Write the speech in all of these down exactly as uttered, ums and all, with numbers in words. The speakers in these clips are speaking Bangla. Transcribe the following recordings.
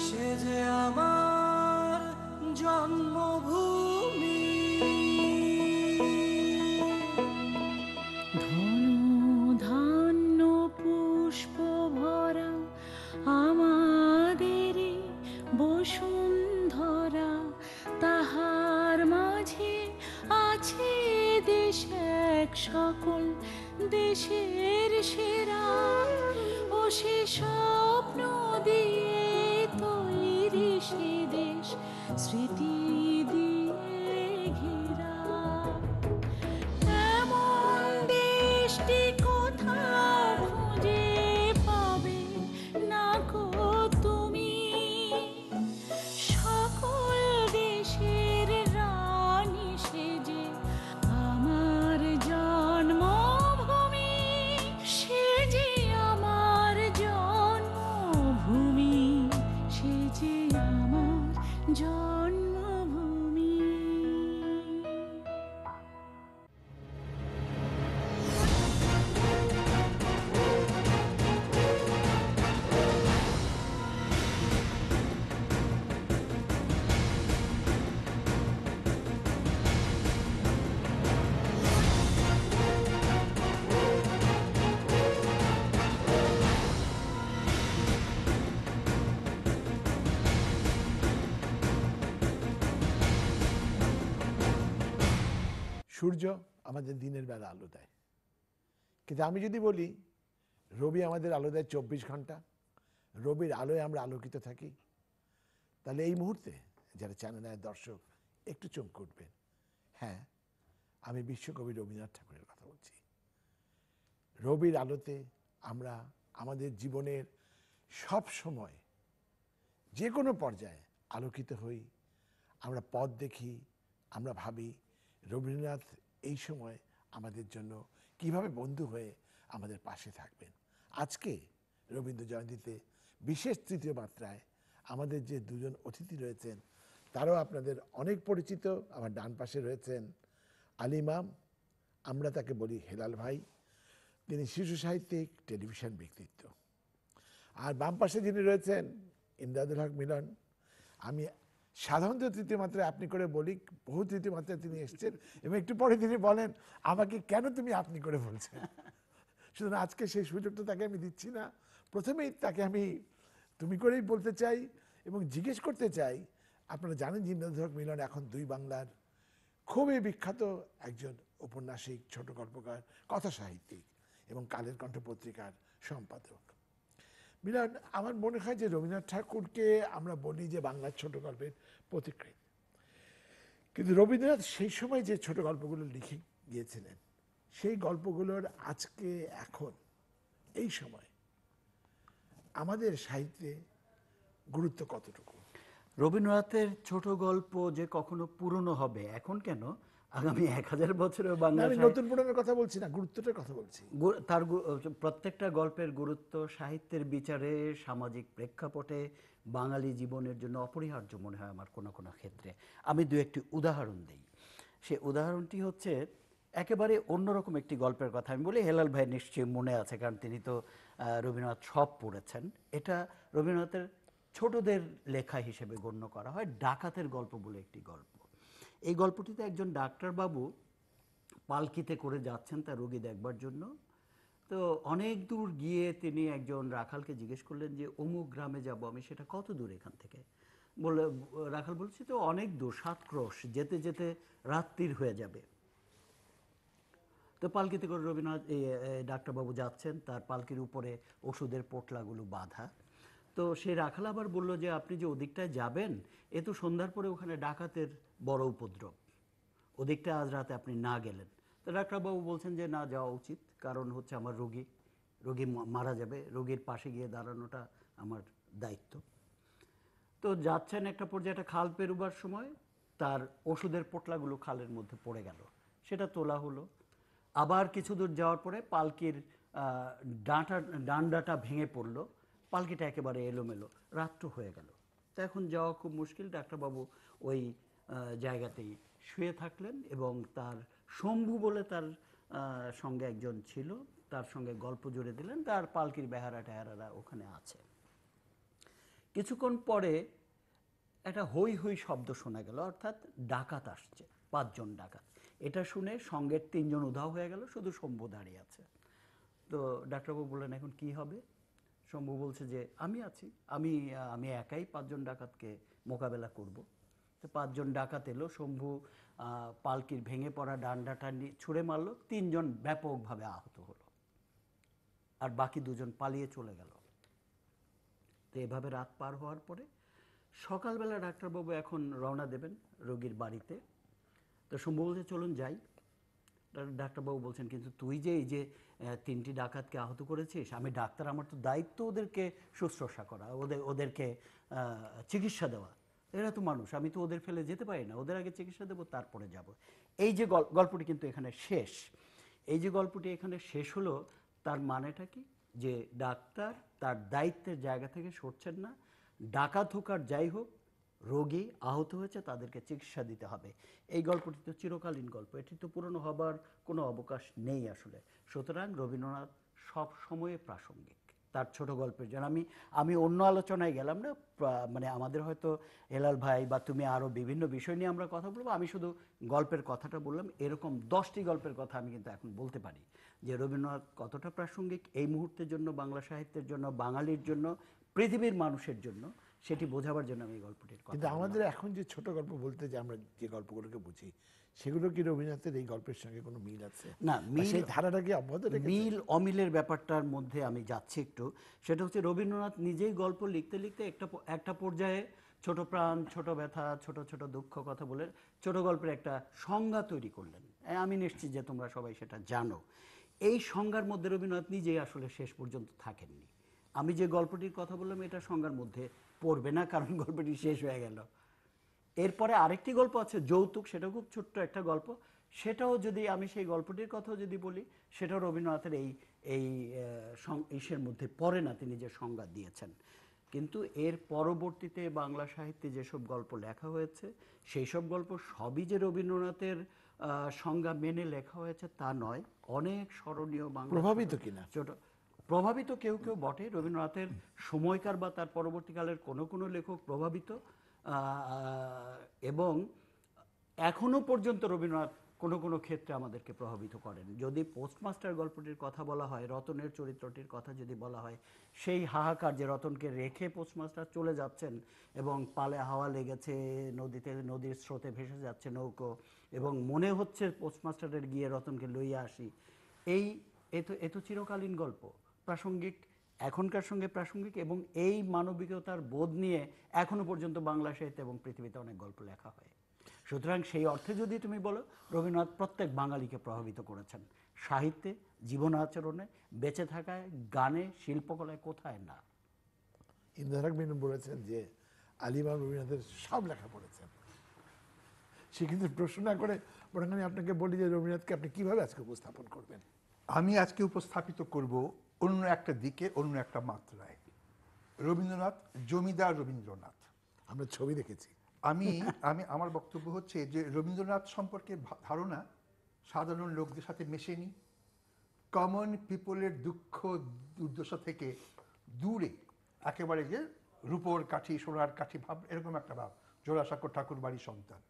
সে যে আমার জন্মভূমি। ধন ধান্য পুষ্প ভরা আমাদের বসুন্ধরা, তাহার মাঝে আছে দেশ এক সকল দেশের সেরা। ও সে স্বপ্ন দিয়ে তৈরি সে দেশ স্মৃতি দিয়ে ঘেরা। এমন দেশটি কোথাও খুঁজে পাবে না গো তুমি। সকল দেশের রানী সেজে আমার জন্মভূমি, সে যে আমার জন্মভূমি, সে যে আমার জন্মভূমি। সূর্য আমাদের দিনের বেলা আলো দেয়, কিন্তু আমি যদি বলি রবি আমাদের আলো দেয় চব্বিশ ঘন্টা, রবির আলোয় আমরা আলোকিত থাকি, তাহলে এই মুহূর্তে যারা চ্যানেলের দর্শক একটু চমকে উঠবেন। হ্যাঁ, আমি বিশ্বকবি রবীন্দ্রনাথ ঠাকুরের কথা বলছি। রবির আলোতে আমরা আমাদের জীবনের সব সময় যে কোনো পর্যায়ে আলোকিত হই, আমরা পথ দেখি, আমরা ভাবি রবীন্দ্রনাথ এই সময় আমাদের জন্য কিভাবে বন্ধু হয়ে আমাদের পাশে থাকবেন। আজকে রবীন্দ্র জয়ন্তীতে বিশেষ তৃতীয় মাত্রায় আমাদের যে দুজন অতিথি রয়েছেন তারাও আপনাদের অনেক পরিচিত। আমার ডান পাশে রয়েছেন আলী ইমাম, আমরা তাকে বলি হেলাল ভাই, তিনি শিশু সাহিত্যিক, টেলিভিশন ব্যক্তিত্ব। আর বাম পাশে যিনি রয়েছেন ইমদাদুল হক মিলন, আমি সাধারণত তৃতীয় মাত্রায় আপনি করে বলি, বহু তৃতীয় মাত্রায় তিনি এসছেন এবং একটু পরে তিনি বলেন আমাকে কেন তুমি আপনি করে বলছেন। সুতরাং আজকে সেই সুযোগটা তাকে আমি দিচ্ছি না, প্রথমেই তাকে আমি তুমি করেই বলতে চাই এবং জিজ্ঞেস করতে চাই। আপনারা জানেন যে ইমদাদুল হক মিলন এখন দুই বাংলার খুবই বিখ্যাত একজন ঔপন্যাসিক, ছোট গল্পকার, কথা সাহিত্যিক এবং কালের কণ্ঠ পত্রিকার সম্পাদক। মিলন, আমার মনে হয় যে রবীন্দ্রনাথ ঠাকুরকে আমরা বলি যে বাংলার ছোট গল্পের পথিকৃৎ, কিন্তু রবীন্দ্রনাথ সেই সময় যে ছোট গল্পগুলো লিখে গিয়েছিলেন সেই গল্পগুলোর আজকে এখন এই সময় আমাদের সাহিত্যে গুরুত্ব কতটুকু? রবীন্দ্রনাথের ছোট গল্প যে কখনো পুরনো হবে এখন কেন, আগামী এক হাজার বছরেও বাংলা আমি নতুন পুরাণের কথা বলছি না, গুরুত্বটার কথা বলছি। তার প্রত্যেকটা গল্পের গুরুত্ব সাহিত্যের বিচারে, সামাজিক প্রেক্ষাপটে, বাঙালি জীবনের জন্য অপরিহার্য মনে হয় আমার কোনো কোনো ক্ষেত্রে। আমি দু একটি উদাহরণ দিই। সে উদাহরণটি হচ্ছে একেবারে অন্যরকম একটি গল্পের কথা আমি বলি। হেলাল ভাই নিশ্চয়ই মনে আছে, কারণ তিনি তো রবীন্দ্রনাথ সব পড়েছেন। এটা রবীন্দ্রনাথের ছোটদের লেখা হিসেবে গণ্য করা হয়। ডাকাতের গল্প বলে একটি গল্প। এই গল্পটিতে একজন ডাক্তারবাবু পালকিতে করে যাচ্ছেন তার রোগী দেখবার জন্য। তো অনেক দূর গিয়ে তিনি একজন রাখালকে জিজ্ঞেস করলেন যে অমুক গ্রামে যাব আমি, সেটা কত দূর এখান থেকে? বলে রাখাল বলছে তো অনেক দূর, সাত ক্রোশ, যেতে যেতে রাত্রির হয়ে যাবে। তো পালকিতে করে রবীন্দ্রনাথ ডাক্তারবাবু যাচ্ছেন, তার পালকির উপরে ওষুধের পোটলাগুলো বাঁধা। তো সেই রাখাল আবার বলল যে আপনি যে ওদিকটায় যাবেন, এ তো সন্ধ্যার পরে ওখানে ডাকাতের বড় উপদ্রব, ওদিকটা আজ রাতে আপনি না গেলেন। তো ডাক্তারবাবু বলছেন যে না, যাওয়া উচিত, কারণ হচ্ছে আমার রোগী রোগী মারা যাবে, রোগীর পাশে গিয়ে দাঁড়ানোটা আমার দায়িত্ব। তো যাচ্ছেন, একটা পর্যায়ে একটা খাল পেরোবার সময় তার ওষুধের পোটলাগুলো খালের মধ্যে পড়ে গেল, সেটা তোলা হলো। আবার কিছু দূর যাওয়ার পরে পালকির ডাঁটা ডান্ডাটা ভেঙে পড়লো, পালকিটা একেবারে এলোমেলো, রাত্র হয়ে গেল। তো এখন যাওয়া খুব মুশকিল। ডাক্তারবাবু ওই জায়গাতেই শুয়ে থাকলেন এবং তার শম্ভু বলে তার সঙ্গে একজন ছিল, তার সঙ্গে গল্প জুড়ে দিলেন। তার পালকির বেহারা টেহারারা ওখানে আছে। কিছুক্ষণ পরে একটা হই হই শব্দ শোনা গেল, অর্থাৎ ডাকাত আসছে, পাঁচজন ডাকাত। এটা শুনে সঙ্গের তিনজন উধাও হয়ে গেল, শুধু শম্ভু দাঁড়িয়ে আছে। তো ডাক্তারবাবু বললেন এখন কি হবে? শম্ভু বলছে যে আমি আছি, আমি আমি একাই পাঁচজন ডাকাতকে মোকাবেলা করব। তো পাঁচজন ডাকাত এলো, শম্ভু পালকির ভেঙে পড়া ডান্ডাটা ছুঁড়ে মারলো, তিনজন ব্যাপকভাবে আহত হলো, আর বাকি দুজন পালিয়ে চলে গেল। তো এভাবে রাত পার হওয়ার পরে সকালবেলা ডাক্তারবাবু এখন রওনা দেবেন রোগীর বাড়িতে। তো শম্ভু বলছে চলুন যাই। ডাক্তারবাবু বলছেন কিন্তু তুই যে এই যে তিনটি ডাকাতকে আহত করেছিস, আমি ডাক্তার, আমার তো দায়িত্ব ওদেরকে শুশ্রূষা করা, ওদের ওদেরকে চিকিৎসা দেওয়া। এরা তো মানুষ, আমি তো ওদের ফেলে যেতে পারি না, ওদের আগে চিকিৎসা দেবো তারপরে যাব। এই যে গল্পটি কিন্তু এখানে শেষ। এই যে গল্পটি এখানে শেষ হলো, তার মানেটা কি? যে ডাক্তার তার দায়িত্বের জায়গা থেকে সরছেন না। ডাকাত হোক আর যাই হোক, রোগী আহত হয়েছে, তাদেরকে চিকিৎসা দিতে হবে। এই গল্পটি তো চিরকালীন গল্প, এটি তো পুরনো হবার কোনো অবকাশ নেই আসলে। সুতরাং রবীন্দ্রনাথ সব সময়ে প্রাসঙ্গিক তার ছোট গল্পের জন্য। আমি আমি অন্য আলোচনায় গেলাম না, মানে আমাদের হয়তো হেলাল ভাই বা তুমি আরও বিভিন্ন বিষয় নিয়ে আমরা কথা বলবো, আমি শুধু গল্পের কথাটা বললাম। এরকম দশটি গল্পের কথা আমি কিন্তু এখন বলতে পারি যে রবীন্দ্রনাথ কতটা প্রাসঙ্গিক এই মুহূর্তের জন্য, বাংলা সাহিত্যের জন্য, বাঙালির জন্য, পৃথিবীর মানুষের জন্য, সেটি বোঝাবার জন্য আমি এই গল্পটির কথা। কিন্তু আমাদের এখন যে ছোট গল্প বলতে যে আমরা যে গল্পগুলোকে বুঝি, সেগুলো কি রবীন্দ্রনাথের এই গল্পের সঙ্গে কোনো মিল আছে? না, মিল, সেই ধারাটা কি অব্যাহত রেখেছে? মিল অমিলের ব্যাপারটার মধ্যে আমি যাচ্ছি একটু। সেটা হচ্ছে রবীন্দ্রনাথ নিজেই গল্প লিখতে লিখতে একটা একটা পর্যায়ে ছোট প্রাণ, ছোট ব্যথা, ছোট ছোট দুঃখ কথা বলে ছোট গল্পের একটা সংজ্ঞা তৈরি করলেন। আমি নিশ্চিত যে তোমরা সবাই সেটা জানো। এই সংজ্ঞার মধ্যে রবীন্দ্রনাথ নিজেই আসলে শেষ পর্যন্ত থাকেননি। আমি যে গল্পটির কথা বললাম এটা সংজ্ঞার মধ্যে পড়বে না, কারণ গল্পটি শেষ হয়ে গেল। এরপরে আরেকটি গল্প আছে যৌতুক, সেটাও খুব ছোট্ট একটা গল্প। সেটাও যদি আমি সেই গল্পটির কথাও যদি বলি, সেটাও রবীন্দ্রনাথের এই এই ইসের মধ্যে পড়ে না, তিনি যে সংজ্ঞা দিয়েছেন। কিন্তু এর পরবর্তীতে বাংলা সাহিত্যে যেসব গল্প লেখা হয়েছে, সেই সব গল্প সবই যে রবীন্দ্রনাথের সংজ্ঞা মেনে লেখা হয়েছে তা নয়। অনেক স্মরণীয় বাংলা প্রভাবিত কিনা ছোট প্রভাবিত কেউ কেউ বটে। রবীন্দ্রনাথের সময়কার বা তার পরবর্তীকালের কোনো কোনো লেখক প্রভাবিত, এবং এখনো পর্যন্ত রবীন্দ্রনাথ কোনো কোনো ক্ষেত্রে আমাদেরকে প্রভাবিত করেন। যদি পোস্টমাস্টার গল্পটির কথা বলা হয়, রতনের চরিত্রটির কথা যদি বলা হয়, সেই হাহাকার যে রতনকে রেখে পোস্টমাস্টার চলে যাচ্ছেন এবং পালে হাওয়া লেগেছে, নদীতে নদীর স্রোতে ভেসে যাচ্ছে নৌকো, এবং মনে হচ্ছে পোস্টমাস্টারের গিয়ে রতনকে লইয়া আসি, এই এ তো এ তো চিরকালীন গল্প, প্রাসঙ্গিক, এখনকার সঙ্গে প্রাসঙ্গিক, এবং এই মানবিকতার বোধ নিয়ে এখনো পর্যন্ত বাংলা সাহিত্যে এবং পৃথিবীতে অনেক গল্প লেখা হয়। সুতরাং সেই অর্থে যদি তুমি বলো, রবীন্দ্রনাথ প্রত্যেক বাঙালিকে প্রভাবিত করেছেন, সাহিত্যে, জীবন আচরণে, বেঁচে থাকায়, গানে, শিল্পকলায়, কোথায় না। ইন্দ্রাক মেনন বলেছেন যে আলিমা রবীন্দ্রনাথের সব লেখা পড়েছেন। সে কিন্তু প্রশ্ন না করে বরং আমি আপনাকে বলি যে রবীন্দ্রনাথকে আপনি কিভাবে আজকে উপস্থাপন করবেন? আমি আজকে উপস্থাপিত করব অন্য একটা দিকে, অন্য একটা মাত্রায়। রবীন্দ্রনাথ জমিদার রবীন্দ্রনাথ। আমরা ছবি দেখেছি। আমি আমি আমার বক্তব্য হচ্ছে যে রবীন্দ্রনাথ সম্পর্কে ধারণা সাধারণ লোকদের সাথে মেশেনি, কমন পিপলের দুঃখ দুর্দশা থেকে দূরে, একেবারে যে রূপোর কাঠি, সোনার কাঠি ভাব, এরকম একটা ভাব, জোড়াসাঁকো ঠাকুর বাড়ির সন্তান।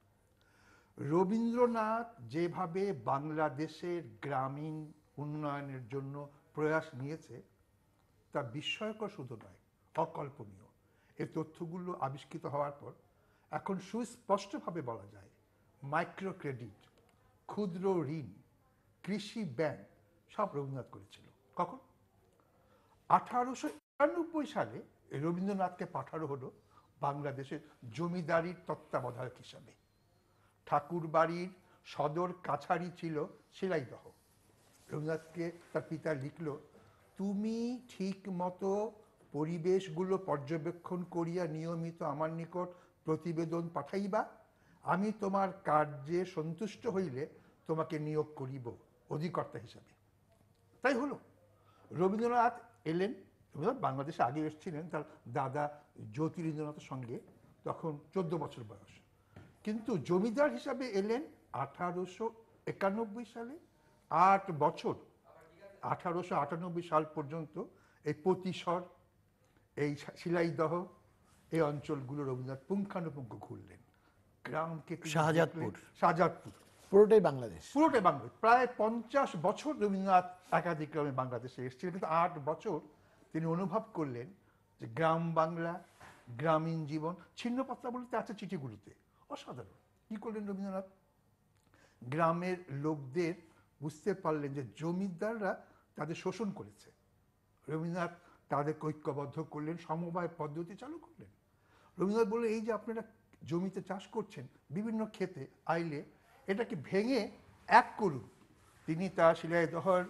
রবীন্দ্রনাথ যেভাবে বাংলাদেশের গ্রামীণ উন্নয়নের জন্য প্রয়াস নিয়েছে তা বিস্ময়কর শুধু নয়, অকল্পনীয়। এই তথ্যগুলো আবিষ্কৃত হওয়ার পর এখন সুস্পষ্টভাবে বলা যায় মাইক্রো ক্রেডিট, ক্ষুদ্র ঋণ, কৃষি ব্যাংক সব রবীন্দ্রনাথ করেছিল। কখন? আঠারোশো একানব্বই সালে রবীন্দ্রনাথকে পাঠানো হলো বাংলাদেশের জমিদারির তত্ত্বাবধায়ক হিসাবে। ঠাকুর বাড়ির সদর কাছারি ছিল শিলাইদহ। রবীন্দ্রনাথকে তার পিতা লিখল, তুমি ঠিক মতো পরিবেশগুলো পর্যবেক্ষণ করিয়া নিয়মিত আমার নিকট প্রতিবেদন পাঠাইবা, আমি তোমার কার্যে সন্তুষ্ট হইলে তোমাকে নিয়োগ করিব অধিকর্তা হিসাবে। তাই হলো। রবীন্দ্রনাথ এলেন, রবীন্দ্রনাথ বাংলাদেশে আগে এসেছিলেন তার দাদা জ্যোতিরিন্দ্রনাথের সঙ্গে, তখন চোদ্দ বছর বয়স, কিন্তু জমিদার হিসাবে এলেন আঠারোশো একানব্বই সালে। আট বছর, আঠারোশো আটানব্বই সাল পর্যন্ত এই পতিশর, এই শিলাইদহ, এই অঞ্চলগুলো রবীন্দ্রনাথ পুঙ্খানুপুঙ্খ ঘুরলেন। গ্রামকে তিনি শাহজাদপুর। দেখলেন, শাহজাদপুর পুরোটাই বাংলাদেশ। পুরোটাই বাংলাদেশ। প্রায় পঞ্চাশ বছর রবীন্দ্রনাথ একাধিক্রমে বাংলাদেশে এসেছিলেন, কিন্তু আট বছর তিনি অনুভব করলেন যে গ্রাম বাংলা, গ্রামীণ জীবন ছিন্নপাত্রা বলতে আছে চিঠিগুলোতে, অসাধারণ। কি করলেন রবীন্দ্রনাথ? গ্রামের লোকদের বুঝতে পারলেন যে জমিদাররা তাদের শোষণ করেছে। রবীন্দ্রনাথ তাদের ঐক্যবদ্ধ করলেন, সমবায় পদ্ধতি চালু করলেন। রবীন্দ্রনাথ বললেন, এই যে আপনারা জমিতে চাষ করছেন বিভিন্ন ক্ষেতে আইলে, এটাকে ভেঙে এক করুন। তিনি তার শিলাইদহর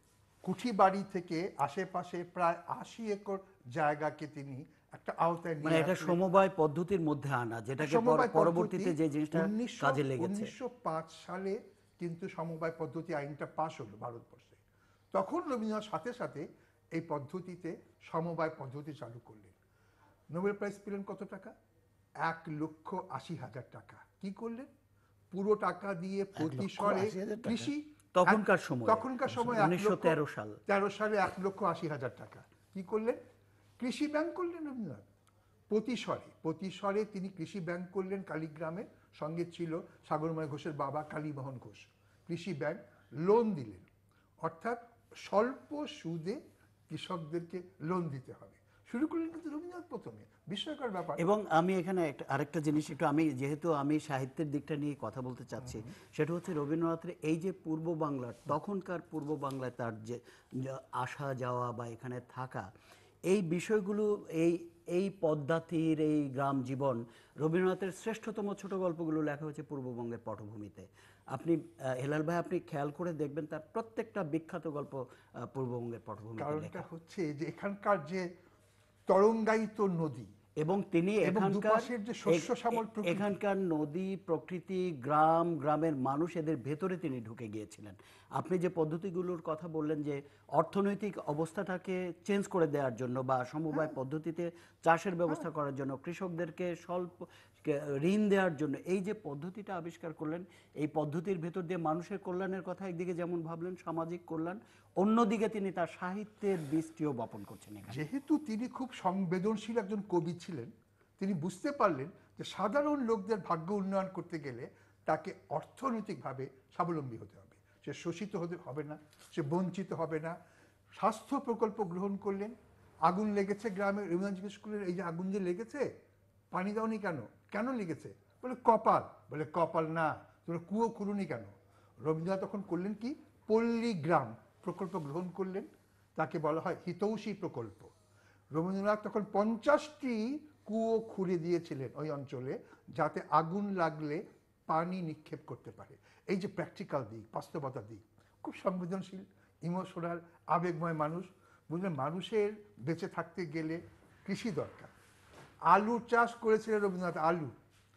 কুঠি বাড়ি থেকে আশেপাশে প্রায় আশি একর জায়গাকে তিনি একটা আওতায় মানে নিয়ে এটা আসলেন। সমবায় পদ্ধতির মধ্যে আনা, যেটাকে সমবায় পর- পরবর্তীতে পদ্ধতি যে জিনিসটা উনিশশো কাজে লেগেছে। উনিশশো পাঁচ সালে কিন্তু সমবায় পদ্ধতি আইনটা পাশ হলো ভারতবর্ষে। তখন রবীন্দ্রনাথ সাথে সাথে এই পদ্ধতিতে সমবায় পদ্ধতি চালু করলেন। নোবেল প্রাইজ পেলেন কত টাকা? এক লক্ষ আশি হাজার টাকা। কি করলেন? পুরো টাকা দিয়ে প্রতি লক্ষ সরে আশি হাজার টাকা? কৃষি, তখনকার সময়ে, তখনকার সময় উনিশশো তেরো সাল। তেরো সালে এক লক্ষ আশি হাজার টাকা। কি করলেন? কৃষি ব্যাংক করলেন রবীন্দ্রনাথ। প্রতিস্বরে প্রতিস্বরে তিনি কৃষি ব্যাংক করলেন কালীগ্রামে। সঙ্গে ছিল সাগরময় ঘোষের বাবা কালীমোহন ঘোষ। কৃষি ব্যাংক লোন দিলেন, অর্থাৎ স্বল্প সুদে কৃষকদেরকে লোন দিতে হবে। শুরু করলেন কিন্তু রবীন্দ্রনাথ প্রথমে, বিস্ময়কর ব্যাপার। এবং আমি এখানে একটা আরেকটা জিনিস একটু, আমি যেহেতু আমি সাহিত্যের দিকটা নিয়ে কথা বলতে চাচ্ছি, সেটা হচ্ছে রবীন্দ্রনাথের এই যে পূর্ব বাংলার, তখনকার পূর্ব বাংলায় তার যে যে আসা যাওয়া বা এখানে থাকা, এই বিষয়গুলো, এই এই পদ্মাতীর এই গ্রাম জীবন, রবীন্দ্রনাথের শ্রেষ্ঠতম ছোট গল্পগুলো লেখা হয়েছে পূর্ববঙ্গের পটভূমিতে। আপনি আহ, হেলাল ভাই, আপনি খেয়াল করে দেখবেন তার প্রত্যেকটা বিখ্যাত গল্প আহ, পূর্ববঙ্গের পটভূমিতে কারণটা লেখা। হচ্ছে যে এখানকার যে তরঙ্গায়িত নদী এবং তিনি এবং এখানকার দুপাশের যে শস্য এ- শ্যামল প্রকৃতি। এখানকার নদী, প্রকৃতি, গ্রাম, গ্রামের মানুষ, এদের ভেতরে তিনি ঢুকে গিয়েছিলেন। আপনি যে পদ্ধতিগুলোর কথা বললেন, যে অর্থনৈতিক অবস্থাটাকে চেঞ্জ করে দেওয়ার জন্য বা সমবায় পদ্ধতিতে চাষের ব্যবস্থা করার জন্য, কৃষকদেরকে স্বল্প কে- ঋণ দেওয়ার জন্য এই যে পদ্ধতিটা আবিষ্কার করলেন, এই পদ্ধতির ভেতর দিয়ে মানুষের কল্যাণের কথা একদিকে যেমন ভাবলেন, সামাজিক কল্যাণ, অন্যদিকে তিনি তার সাহিত্যের বীজটিও বপন করছেন এখানে। যেহেতু তিনি খুব সংবেদনশীল একজন কবি ছিলেন, তিনি বুঝতে পারলেন যে সাধারণ লোকদের ভাগ্য উন্নয়ন করতে গেলে তাকে অর্থনৈতিকভাবে স্বাবলম্বী হতে হবে। সে শোষিত হতে হবে না, সে বঞ্চিত হবে না। স্বাস্থ্য প্রকল্প গ্রহণ করলেন। আগুন লেগেছে গ্রামে, রবীন্দ্রনাথ জিজ্ঞেস করলেন, এই যে আগুন যে লেগেছে, পানি দাওনি কেন? কেন লেগেছে? বলে কপাল। বলে কপাল না, তোমরা কুয়ো খুঁড়ুনি কেন? রবীন্দ্রনাথ তখন করলেন কি? পল্লী গ্রাম প্রকল্প গ্রহণ করলেন, তাকে বলা হয় হিতৌষী প্রকল্প। রবীন্দ্রনাথ তখন পঞ্চাশটি কুয়ো খুঁড়ে দিয়েছিলেন ওই অঞ্চলে, যাতে আগুন লাগলে পানি নিক্ষেপ করতে পারে। এই যে প্র্যাকটিক্যাল দিক, বাস্তবতা দিক, খুব সংবেদনশীল, ইমোশনাল, আবেগময় মানুষ। বুঝলেন, মানুষের বেঁচে থাকতে গেলে কৃষি দরকার। আলু চাষ করেছিলেন রবীন্দ্রনাথ, আলু,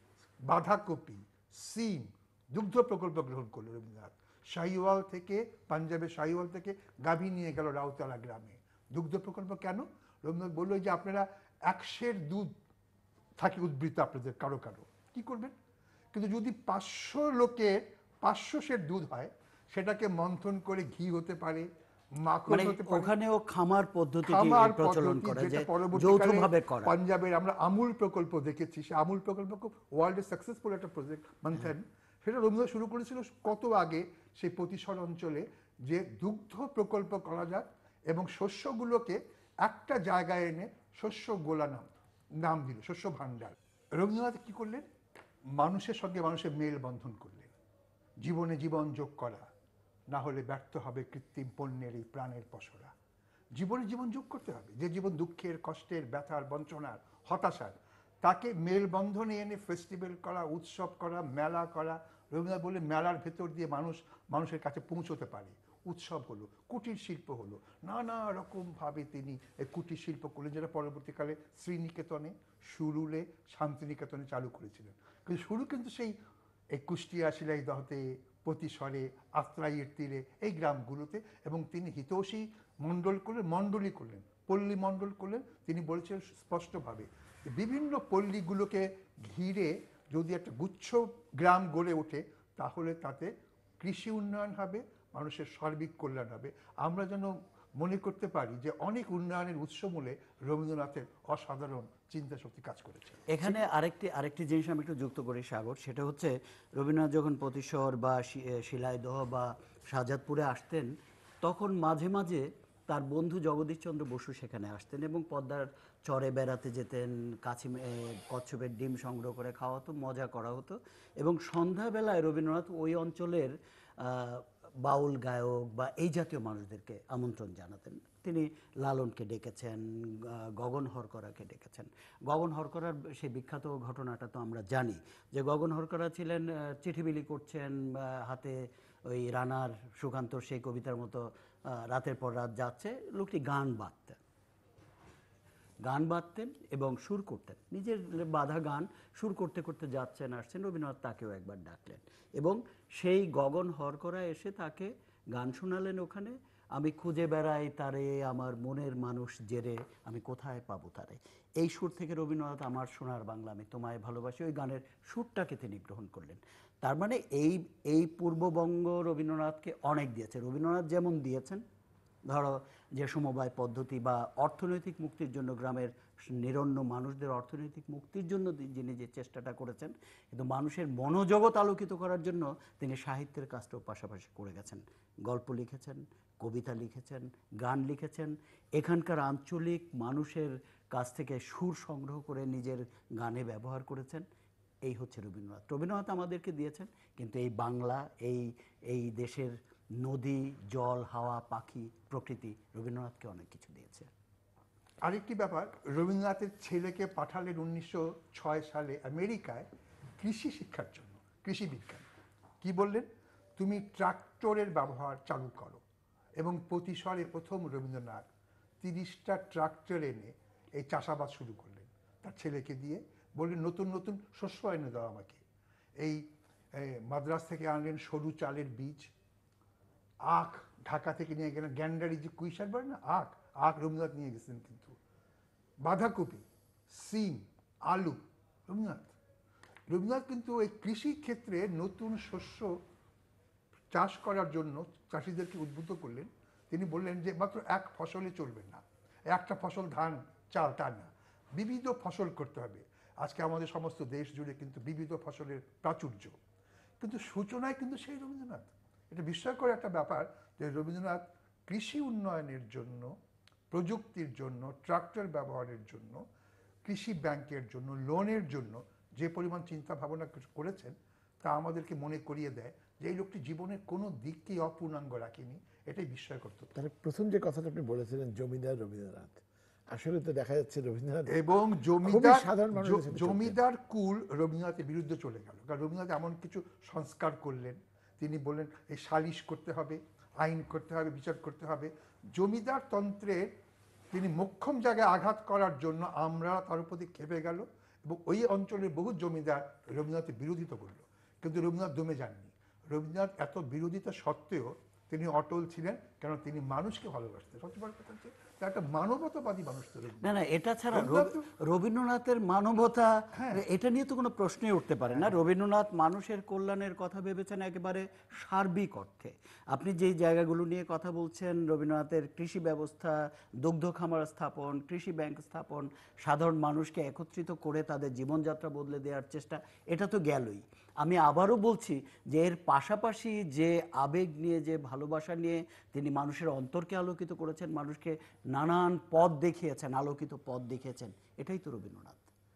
বাঁধাকপি, সিম, দুগ্ধ প্রকল্প গ্রহণ করলেন রবীন্দ্রনাথ। শাহিওয়াল থেকে, পাঞ্জাবের শাহিওয়াল থেকে গাভী নিয়ে গেল রাউতালা গ্রামে। দুগ্ধ প্রকল্প কেন? রবীন্দ্রনাথ বললো যে আপনারা একশের দুধ থাকে উদ্বৃত্ত আপনাদের কারো কারো, কি করবেন? কিন্তু যদি পাঁচশো লোকের পাঁচশো সের দুধ হয়, সেটাকে মন্থন করে ঘি হতে পারে, মাখন মানে হতে পারে। ওখানেও খামার পদ্ধতি খামার প্রচলন পদ্ধতি, করে, যে যেটা পরবর্তীকালে যৌথভাবে করা। পাঞ্জাবের আমরা আমুল প্রকল্প দেখেছি। সে আমুল প্রকল্প খুব ওয়ার্ল্ডের সাকসেসফুল একটা প্রজেক্ট, মন্থন। সেটা রবীন্দ্রনাথ শুরু করেছিল কত আগে, সেই প্রতিসর অঞ্চলে, যে দুগ্ধ প্রকল্প করা যাক এবং শস্যগুলোকে একটা জায়গায় এনে শস্য গোলা নাম নাম দিল, শস্য ভাণ্ডার। রবীন্দ্রনাথ কি করলেন? মানুষের সঙ্গে মানুষের মেল বন্ধন করলেন। জীবনে জীবন যোগ করা, না হলে ব্যর্থ হবে কৃত্রিম পণ্যের এই প্রাণের পসরা। জীবনে জীবন যোগ করতে হবে। যে জীবন দুঃখের, কষ্টের, ব্যথার, বঞ্চনার, হতাশার, তাকে মেলবন্ধনে এনে ফেস্টিভ্যাল করা, উৎসব করা, মেলা করা। রবীন্দ্রনাথ বললেন, মেলার ভেতর দিয়ে মানুষ মানুষের কাছে পৌঁছতে পারে। উৎসব হলো, কুটির শিল্প হলো, নানা রকমভাবে তিনি এই কুটির শিল্প করলেন, যেটা পরবর্তীকালে শ্রীনিকেতনে, সুরুলে, শান্তিনিকেতনে চালু করেছিলেন। কিন্তু শুরু কিন্তু সেই এই কুষ্টিয়া, শিলাইদহতে, প্রতিসরে, আত্রাইয়ের তীরে, এই গ্রামগুলোতে। এবং তিনি হিতৌষী মণ্ডল করলেন, মণ্ডলী করলেন, পল্লী মণ্ডল করলেন। তিনি বলেছিলেন স্পষ্টভাবে, বিভিন্ন পল্লীগুলোকে ঘিরে যদি একটা গুচ্ছ গ্রাম গড়ে ওঠে, তাহলে তাতে কৃষি উন্নয়ন হবে, মানুষের সার্বিক কল্যাণ হবে। আমরা যেন মনে করতে পারি যে অনেক উন্নয়নের উৎসমূলে রবীন্দ্রনাথের অসাধারণ চিন্তা শক্তি কাজ করেছে। এখানে আরেকটি আরেকটি জিনিস আমি একটু যুক্ত করি সাগর, সেটা হচ্ছে রবীন্দ্রনাথ যখন প্রতিশর বা শি- এ, শিলাইদহ বা শাহজাদপুরে আসতেন, তখন মাঝে মাঝে তার বন্ধু জগদীশচন্দ্র বসু সেখানে আসতেন এবং পদ্মার চরে বেড়াতে যেতেন, কাছিম এ, কচ্ছপের ডিম সংগ্রহ করে খাওয়া হতো, মজা করা হতো এবং সন্ধ্যাবেলায় রবীন্দ্রনাথ ওই অঞ্চলের আহ, বাউল গায়ক বা এই জাতীয় মানুষদেরকে আমন্ত্রণ জানাতেন। তিনি লালনকে ডেকেছেন, আহ, গগন হরকরাকে ডেকেছেন। গগন হরকরার সেই বিখ্যাত ঘটনাটা তো আমরা জানি যে গগন হরকরা ছিলেন আহ, চিঠি বিলি করছেন, আহ, হাতে ওই রানার সুকান্তর সেই কবিতার মতো আহ, রাতের পর রাত যাচ্ছে, লোকটি গান বাঁধতেন গান বাঁধতেন এবং সুর করতেন, নিজের বাঁধা গান সুর করতে করতে যাচ্ছেন আসছেন। রবীন্দ্রনাথ তাকেও একবার ডাকলেন এবং সেই গগন হরকরা এসে তাকে গান শোনালেন ওখানে। আমি খুঁজে বেড়াই তারে, আমার মনের মানুষ জেরে, আমি কোথায় পাবো তারে। এই সুর থেকে রবীন্দ্রনাথ আমার সোনার বাংলা আমি তোমায় ভালোবাসি, ওই গানের সুরটাকে তিনি গ্রহণ করলেন। তার মানে এই এই পূর্ববঙ্গ রবীন্দ্রনাথকে অনেক দিয়েছে। রবীন্দ্রনাথ যেমন দিয়েছেন, ধরো যে সমবায় পদ্ধতি বা অর্থনৈতিক মুক্তির জন্য গ্রামের নিরন্ন মানুষদের অর্থনৈতিক মুক্তির জন্য দি- যিনি যে চেষ্টাটা করেছেন, কিন্তু মানুষের মনোজগৎ আলোকিত করার জন্য তিনি সাহিত্যের কাজটাও পাশাপাশি করে গেছেন। গল্প লিখেছেন, কবিতা লিখেছেন, গান লিখেছেন, এখানকার আঞ্চলিক মানুষের কাছ থেকে সুর সংগ্রহ করে নিজের গানে ব্যবহার করেছেন। এই হচ্ছে রবীন্দ্রনাথ। রবীন্দ্রনাথ আমাদেরকে দিয়েছেন, কিন্তু এই বাংলা, এই এই দেশের নদী, জল, হাওয়া, পাখি, প্রকৃতি রবীন্দ্রনাথকে অনেক কিছু দিয়েছে। আরেকটি ব্যাপার, রবীন্দ্রনাথের ছেলেকে পাঠালেন উনিশশো ছয় সালে আমেরিকায় কৃষি শিক্ষার জন্য, কৃষি বিজ্ঞান। কি বললেন, তুমি ট্রাক্টরের ব্যবহার চালু করো। এবং প্রতিশরে প্রথম রবীন্দ্রনাথ তিরিশটা ট্রাক্টর এনে এই চাষাবাদ শুরু করলেন তার ছেলেকে দিয়ে। বললেন নতুন নতুন শস্য এনে দাও আমাকে। এই এ, মাদ্রাজ থেকে আনলেন সরু চালের বীজ, আখ ঢাকা থেকে নিয়ে গেলেন, গ্যান্ডারি যে কুইশার বলে না, আখ আখ রবীন্দ্রনাথ নিয়ে গেছেন। কিন্তু বাঁধাকপি, সিম, আলু রবীন্দ্রনাথ রবীন্দ্রনাথ কিন্তু এই কৃষি ক্ষেত্রে নতুন শস্য চাষ করার জন্য চাষিদেরকে উদ্বুদ্ধ করলেন। তিনি বললেন যে মাত্র এক ফসলে চলবে না, একটা ফসল ধান চাল তা না, বিবিধ ফসল করতে হবে। আজকে আমাদের সমস্ত দেশ জুড়ে কিন্তু বিবিধ ফসলের প্রাচুর্য, কিন্তু সূচনায় কিন্তু সেই রবীন্দ্রনাথ। এটা বিস্ময়কর একটা ব্যাপার যে রবীন্দ্রনাথ কৃষি উন্নয়নের জন্য, প্রযুক্তির জন্য, ট্রাক্টর ব্যবহারের জন্য, কৃষি ব্যাংকের জন্য, লোনের জন্য যে পরিমাণ চিন্তা ভাবনা করেছেন তা আমাদেরকে মনে করিয়ে দেয় যে এই লোকটি জীবনের কোনো দিককেই অপূর্ণাঙ্গ রাখেনি। এটাই বিস্ময়কর তথ্য। তাহলে প্রথম যে কথাটা আপনি বলেছিলেন জমিদার রবীন্দ্রনাথ, আসলে তো দেখা যাচ্ছে রবীন্দ্রনাথ এবং খুবই জমিদার সাধারণ মানুষের জ- সাথে চলতেন। জমিদার কুল রবীন্দ্রনাথের বিরুদ্ধে চলে গেল। কারণ রবীন্দ্রনাথ এমন কিছু সংস্কার করলেন, তিনি বললেন এই সালিশ করতে হবে, আইন করতে হবে, বিচার করতে হবে। জমিদার তন্ত্রের তিনি মোক্ষম জায়গায় আঘাত করার জন্য আমরা তার প্রতি খেপে গেল এবং ওই অঞ্চলের বহু জমিদার রবীন্দ্রনাথের বিরোধিতা করলো। কিন্তু রবীন্দ্রনাথ দমে যাননি। রবীন্দ্রনাথ এত বিরোধিতা সত্ত্বেও তিনি অটল ছিলেন, কেন তিনি মানুষকে ভালোবাসতেন। সবচেয়ে বড় কথা হচ্ছে তার একটা মানবতাবাদী মানুষ তো রবীন্দ্রনাথ। না না, এটা ছাড়া রবীন্দ্রনাথ রবি- রবীন্দ্রনাথের মানবতা, হ্যাঁ। এটা নিয়ে তো কোনো প্রশ্নই উঠতে পারে না। রবীন্দ্রনাথ মানুষের কল্যাণের কথা ভেবেছেন একেবারে সার্বিক অর্থে। আপনি যেই জায়গাগুলো নিয়ে কথা বলছেন, রবীন্দ্রনাথের কৃষি ব্যবস্থা, দুগ্ধ খামার স্থাপন, কৃষি ব্যাংক স্থাপন, সাধারণ মানুষকে একত্রিত করে তাদের জীবনযাত্রা বদলে দেওয়ার চেষ্টা, এটা তো গেলই। আমি আবারও বলছি যে এর পাশাপাশি যে আবেগ নিয়ে, যে ভালোবাসা নিয়ে তিনি মানুষের অন্তরকে আলোকিত করেছেন, মানুষকে নানান পথ দেখিয়েছেন, আলোকিত পথ দেখিয়েছেন, এটাই তো রবীন্দ্রনাথ।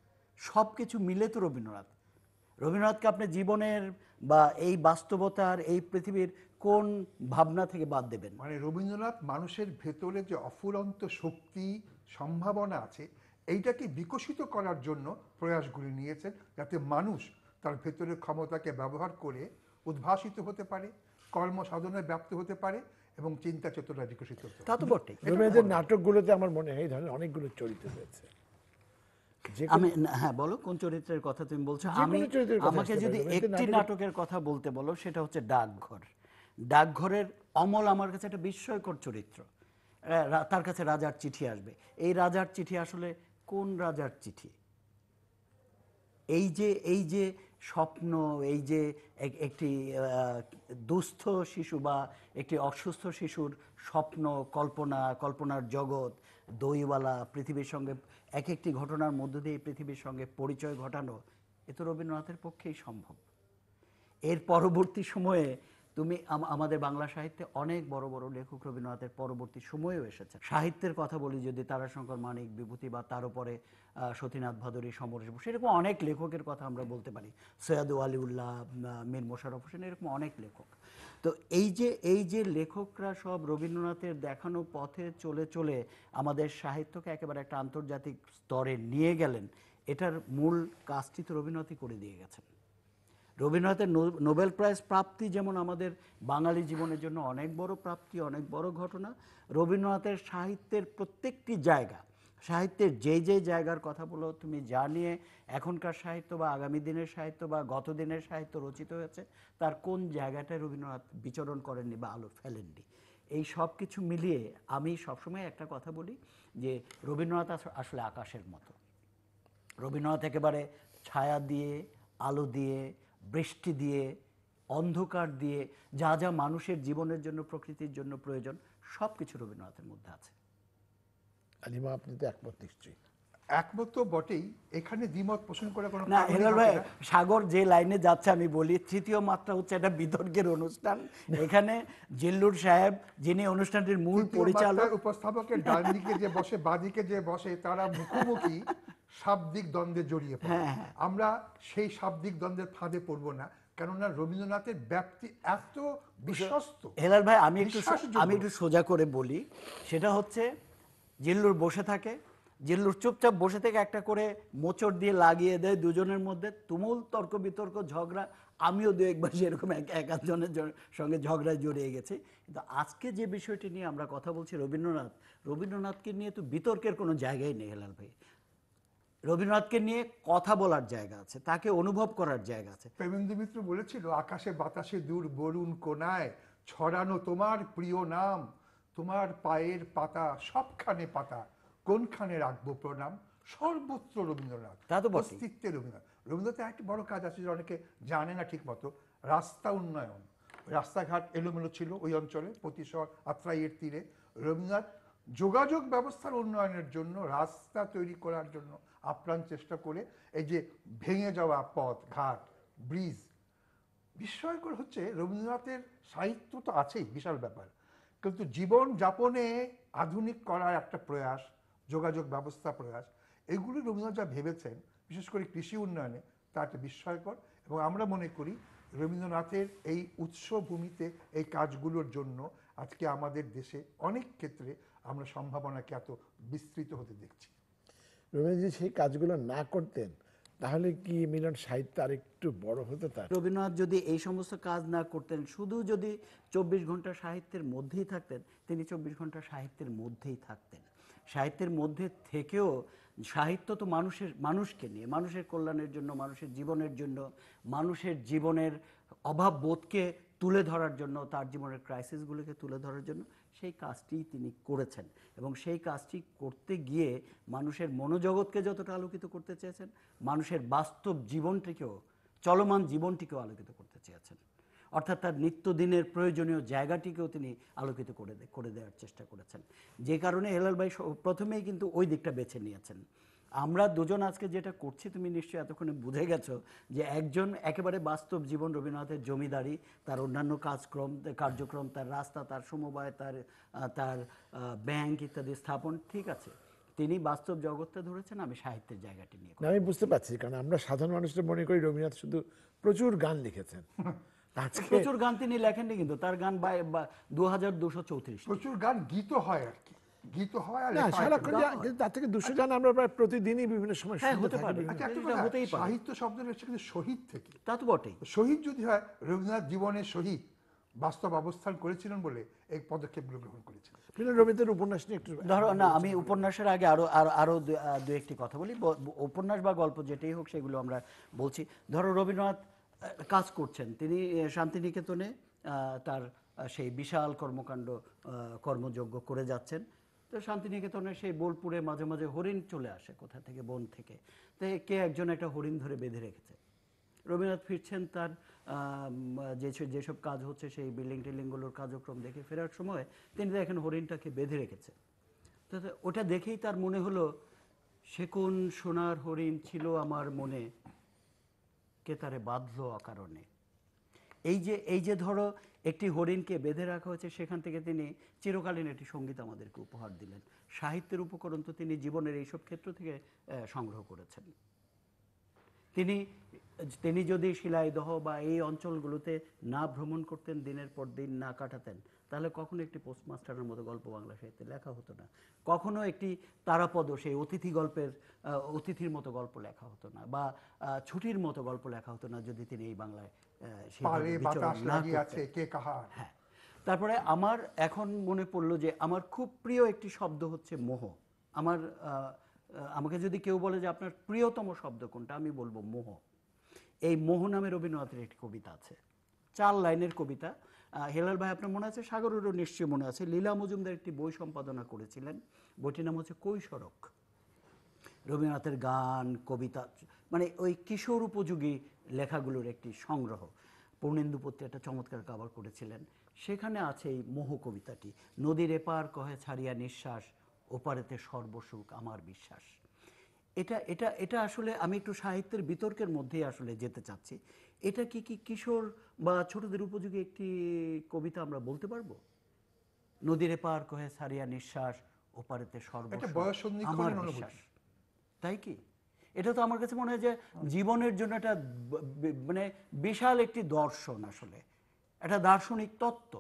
সব কিছু মিলে তো রবীন্দ্রনাথ। রবীন্দ্রনাথকে আপনি জীবনের বা এই বাস্তবতার, এই পৃথিবীর কোন ভাবনা থেকে বাদ দেবেন? মানে রবীন্দ্রনাথ মানুষের ভেতরে যে অফুরন্ত শক্তি, সম্ভাবনা আছে, এইটাকে বিকশিত করার জন্য প্রয়াসগুলি নিয়েছেন, যাতে মানুষ তার ভেতরের ক্ষমতাকে ব্যবহার করে উদ্ভাসিত হতে পারে, কর্ম সাধনায় ব্যাপ্ত হতে পারে এবং চিন্তা চেতনা বিকশিত হতে পারে। তা তো বটেই। রবীন্দ্রনাথের নাটকগুলোতে আমার মনে হয় এই ধরনের অনেকগুলো চরিত্র রয়েছে। যে আমি না- হ্যাঁ বলো, কোন চরিত্রের কথা তুমি বলছো? যে কোনো আমি চরিত্রের কথা আমাকে আসতে যদি পারে। রবীন্দ্রনাথের একটি নাটকে- নাটকের কথা বলতে বলো, সেটা হচ্ছে ডাকঘর। ডাকঘরের অমল আমার কাছে একটা বিস্ময়কর চরিত্র। আহ, রা- তার কাছে রাজার চিঠি আসবে। এই রাজার চিঠি আসলে কোন রাজার চিঠি? এই যে এই যে স্বপ্ন, এই যে এক- একটি আহ, দুস্থ শিশু বা একটি অসুস্থ শিশুর স্বপ্ন, কল্পনা, কল্পনার জগৎ, দইওয়ালা, পৃথিবীর সঙ্গে এক একটি ঘটনার মধ্য দিয়ে পৃথিবীর সঙ্গে পরিচয় ঘটানো, এ তো রবীন্দ্রনাথের পক্ষেই সম্ভব। এর পরবর্তী সময়ে তুমি আম- আমাদের বাংলা সাহিত্যে অনেক বড় বড় লেখক রবীন্দ্রনাথের পরবর্তী সময়েও এসেছে। সাহিত্যের কথা বলি যদি, তারাশঙ্কর মানিক, বিভূতি, বা তার উপরে আহ, সতীনাথ ভাদুরী, সমরেশ বসু, এরকম অনেক লেখকের কথা আমরা বলতে পারি, সৈয়দ ওয়ালিউল্লাহ, আহ, মীর মোশাররফ হোসেন, এরকম অনেক লেখক। তো এই যে এই যে লেখকরা সব রবীন্দ্রনাথের দেখানো পথে চলে চলে আমাদের সাহিত্যকে একেবারে একটা আন্তর্জাতিক স্তরে নিয়ে গেলেন, এটার মূল কাজটি তো রবীন্দ্রনাথই করে দিয়ে গেছেন। রবীন্দ্রনাথের নো- নোবেল প্রাইজ প্রাপ্তি যেমন আমাদের বাঙালি জীবনের জন্য অনেক বড় প্রাপ্তি, অনেক বড় ঘটনা, রবীন্দ্রনাথের সাহিত্যের প্রত্যেকটি জায়গা, সাহিত্যের যেই যেই জায়গার কথা বলো তুমি, যা নিয়ে এখনকার সাহিত্য বা আগামী দিনের সাহিত্য বা গত দিনের সাহিত্য রচিত হয়েছে, তার কোন জায়গাটায় রবীন্দ্রনাথ বিচরণ করেননি বা আলো ফেলেননি, এই সব কিছু মিলিয়ে আমি সবসময় একটা কথা বলি যে রবীন্দ্রনাথ আস- আসলে আকাশের মতো। রবীন্দ্রনাথ একেবারে ছায়া দিয়ে, আলো দিয়ে, বৃষ্টি দিয়ে, অন্ধকার দিয়ে, যা যা মানুষের জীবনের জন্য, প্রকৃতির জন্য প্রয়োজন, সব কিছু রবীন্দ্রনাথের মধ্যে আছে। আলিমা, আপনি তো একমত নিশ্চয়ই। একমত তো বটেই, এখানে দ্বিমত পোষণ করে কোনো না কারণই হেলাল থাকে ভাই, না। সাগর যে লাইনে যাচ্ছে আমি বলি, তৃতীয় মাত্রা হচ্ছে একটা বিতর্কের অনুষ্ঠান। এখানে জিল্লুর সাহেব, যিনি অনুষ্ঠানটির মূল তৃতীয় পরিচালক, মাত্রার উপস্থাপকের ডান দিকে যে বসে, বাদিকে যে বসে, তারা মুখোমুখি শাব্দিক দ্বন্দ্বে জড়িয়ে পড়ে। আমরা সেই শাব্দিক দ্বন্দ্বের ফাঁদে পড়বো না, কেননা রবীন্দ্রনাথের ব্যাপ্তি এত বিশ্বস্ত। হেলাল ভাই, আমি একটু বিশ্বাসযোগ্য। আমি একটু সোজা করে বলি, সেটা হচ্ছে জিল্লুর বসে থাকে, জিল্লুর চুপচাপ বসে থেকে একটা করে মোচড় দিয়ে লাগিয়ে দেয় দুজনের মধ্যে, তুমুল তর্ক বিতর্ক, ঝগড়া। আমিও দু একবার সেরকম এক এক আধজনের জ- সঙ্গে ঝগড়ায় জড়িয়ে গেছি। কিন্তু আজকে যে বিষয়টি নিয়ে আমরা কথা বলছি, রবীন্দ্রনাথ, রবীন্দ্রনাথকে নিয়ে তো বিতর্কের কোনো জায়গাই নেই হেলাল ভাই। রবীন্দ্রনাথকে নিয়ে কথা বলার জায়গা আছে, তাকে অনুভব করার জায়গা আছে। প্রেমেন্দ্র মিত্র বলেছিল, আকাশে বাতাসে দূর বরুণ কোনায় ছড়ানো তোমার প্রিয় নাম, তোমার পায়ের পাতা সবখানে পাতা, কোনখানে রাখবো প্রণাম, সর্বত্র রবীন্দ্রনাথ, তা তো বটেই। অস্তিত্বে রবীন্দ্রনাথ। রবীন্দ্রনাথের একটা বড় কাজ আছে, যেটা অনেকে জানে না ঠিক মতো, রাস্তা উন্নয়ন। রাস্তাঘাট এলোমেলো ছিল ওই অঞ্চলে, প্রতিশহর আত্রাইয়ের তীরে। রবীন্দ্রনাথ যোগাযোগ ব্যবস্থার উন্নয়নের জন্য, রাস্তা তৈরি করার জন্য আপ্রাণ চেষ্টা করে, এই যে ভেঙে যাওয়া পথ ঘাট, ব্রিজ। বিস্ময়কর হচ্ছে, রবীন্দ্রনাথের সাহিত্য তো আছেই, বিশাল ব্যাপার, কিন্তু জীবন যাপনে আধুনিক করার একটা প্রয়াস, যোগাযোগ ব্যবস্থা প্রয়াস, এগুলো রবীন্দ্রনাথ যা ভেবেছেন, বিশেষ করে কৃষি উন্নয়নে, তা একটা বিস্ময়কর। এবং আমরা মনে করি রবীন্দ্রনাথের এই উৎসভূমিতে এই কাজগুলোর জন্য আজকে আমাদের দেশে অনেক ক্ষেত্রে আমরা সম্ভাবনাকে এত বিস্তৃত হতে দেখছি। রবীন্দ্রনাথ যদি সেই কাজগুলো না করতেন, তাহলে কি মিলন সাহিত্য আর একটু বড় হতো তার? রবীন্দ্রনাথ যদি এই সমস্ত কাজ না করতেন, শুধু যদি চব্বিশ ঘন্টা সাহিত্যের মধ্যেই থাকতেন, তিনি চব্বিশ ঘন্টা সাহিত্যের মধ্যেই থাকতেন। সাহিত্যের মধ্যে থেকেও, সাহিত্য তো মানুষের, মানুষকে নিয়ে, মানুষের কল্যাণের জন্য, মানুষের জীবনের জন্য, মানুষের জীবনের অভাব বোধকে তুলে ধরার জন্য, তার জীবনের ক্রাইসিসগুলোকে তুলে ধরার জন্য সেই কাজটি তিনি করেছেন। এবং সেই কাজটি করতে গিয়ে মানুষের মনোজগৎকে যতটা আলোকিত করতে চেয়েছেন, মানুষের বাস্তব জীবনটিকেও, চলমান জীবনটিকেও আলোকিত করতে চেয়েছেন। অর্থাৎ তার নিত্যদিনের প্রয়োজনীয় জায়গাটিকেও তিনি আলোকিত করে দে- করে দেওয়ার চেষ্টা করেছেন। যে কারণে হেলাল ভাই স- প্রথমেই কিন্তু ওই দিকটা বেছে নিয়েছেন। আমরা দুজন আজকে যেটা করছি, তুমি নিশ্চয়ই এতক্ষণে বুঝে গেছো যে একজন একেবারে বাস্তব জীবন, রবীন্দ্রনাথের জমিদারি, তার অন্যান্য কাজক্রম, কার্যক্রম, তার রাস্তা, তার সমবায়, তার আহ, তার ব্যাংক ইত্যাদি স্থাপন, ঠিক আছে, তিনি বাস্তব জগৎটা ধরেছেন, আমি সাহিত্যের জায়গাটি নিয়ে না, আমি বুঝতে পারছি, কারণ আমরা সাধারণ মানুষরা মনে করি রবীন্দ্রনাথ শুধু প্রচুর গান লিখেছেন। আজকে প্রচুর গান তিনি লেখেননি, কিন্তু তার গান দু হাজার দুশো চৌত্রিশ। প্রচুর গান গীত হয় আর কি, গীত হয় আর না, লেখা হয়। সারাক্ষণ যা- কিন্তু তার থেকে দুশো গান আমরা প্রায় প্রতিদিনই বিভিন্ন সময় হ্যাঁ, শুনতে হতে থাকি পারে। বিভিন্ন- আচ্ছা, একটা এটা কথা, হতেই পারে। সাহিত্য শব্দটা হচ্ছে কিন্তু শহীদ থেকে। তা তো বটেই। শহীদ যদি হয়, রবীন্দ্রনাথ জীবনের শহীদ বাস্তব অবস্থান করেছিলেন বলে এই পদক্ষেপগুলো গ্রহণ করেছিলেন। কিন্তু রবীন্দ্রের উপন্যাস নিয়ে একটু ধরো না, আমি উপন্যাসের আগে আরো আরো আরো দু আহ, দু একটি কথা বলি। ব- ব- উপন্যাস বা গল্প যেটাই হোক, সেগুলো আমরা বলছি। ধরো রবীন্দ্রনাথ আহ, কাজ করছেন, তিনি আহ, শান্তিনিকেতনে আহ, তার আহ, সেই বিশাল কর্মকাণ্ড, আহ, কর্মযজ্ঞ করে যাচ্ছেন। তো শান্তিনিকেতনে সেই বোলপুরে মাঝে মাঝে হরিণ চলে আসে কোথা থেকে, বন থেকে। তো কে একজন একটা হরিণ ধরে বেঁধে রেখেছে। রবীন্দ্রনাথ ফিরছেন তার আম, যে যেসব কাজ হচ্ছে সেই বিল্ডিং টিল্ডিংগুলোর কার্যক্রম দেখে ফেরার সময় তিনি দেখেন হরিণটাকে বেঁধে রেখেছে। তো তো ওটা দেখেই তার মনে হলো, সে কোন সোনার হরিণ ছিল আমার মনে, কে তারে বাঁধলো অকারণে। এই যে এই যে ধরো একটি হরিণকে বেঁধে রাখা হয়েছে, সেখান থেকে তিনি চিরকালীন একটি সঙ্গীত আমাদেরকে উপহার দিলেন। সাহিত্যের উপকরণ তো তিনি জীবনের এইসব ক্ষেত্র থেকে আহ, সংগ্রহ করেছেন। তিনি তিনি যদি শিলাইদহ বা এই অঞ্চলগুলোতে না ভ্রমণ করতেন, দিনের পর দিন না কাটাতেন, তাহলে কখনো একটি পোস্টমাস্টারের মতো গল্প বাংলা সাহিত্যে লেখা হতো না, কখনো একটি তারাপদ সেই অতিথি গল্পের আহ, অতিথির মতো গল্প লেখা হতো না, বা আহ, ছুটির মতো গল্প লেখা হতো না যদি তিনি এই বাংলায় আহ, সেইভাবে পালে বিচরণ বাতাস না লাগিয়ে আছে করতেন। কে কাহার। হ্যাঁ, তারপরে আমার এখন মনে পড়লো যে আমার খুব প্রিয় একটি শব্দ হচ্ছে মোহ। আমার আহ, আহ, আমাকে যদি কেউ বলে যে আপনার প্রিয়তম শব্দ কোনটা, আমি বলবো মোহ। এই মোহ নামে রবীন্দ্রনাথের একটি কবিতা আছে, চার লাইনের কবিতা। আহ, হেলাল ভাই আপনার মনে আছে, সাগরেরও নিশ্চয়ই মনে আছে, লীলা মজুমদার একটি বই সম্পাদনা করেছিলেন, বইটির নাম হচ্ছে কৈশোরক। রবীন্দ্রনাথের গান, কবিতা, মানে ওই কিশোর উপযোগী লেখাগুলোর একটি সংগ্রহ। পূর্ণেন্দু পত্র একটা চমৎকার কাভার করেছিলেন, সেখানে আছে এই মোহ কবিতাটি। নদীর এপার কহে ছাড়িয়া নিঃশ্বাস, ওপারেতে সর্বসুখ আমার বিশ্বাস। এটা এটা এটা আসলে আমি একটু সাহিত্যের বিতর্কের মধ্যেই আসলে যেতে চাচ্ছি। এটা কি কি কিশোর বা ছোটদের উপযোগী একটি কবিতা আমরা বলতে পারবো? নদীর এপার কহে ছাড়িয়া নিঃশ্বাস, ওপারেতে একটা সর্বসুখ বয়স আমার সন্ধিক্ষণের অনুভূতি। বিশ্বাস। তাই কি? এটা তো আমার কাছে মনে হয় যে জীবনের জন্য একটা ব- ব- মানে বিশাল একটি দর্শন, আসলে একটা দার্শনিক তত্ত্ব।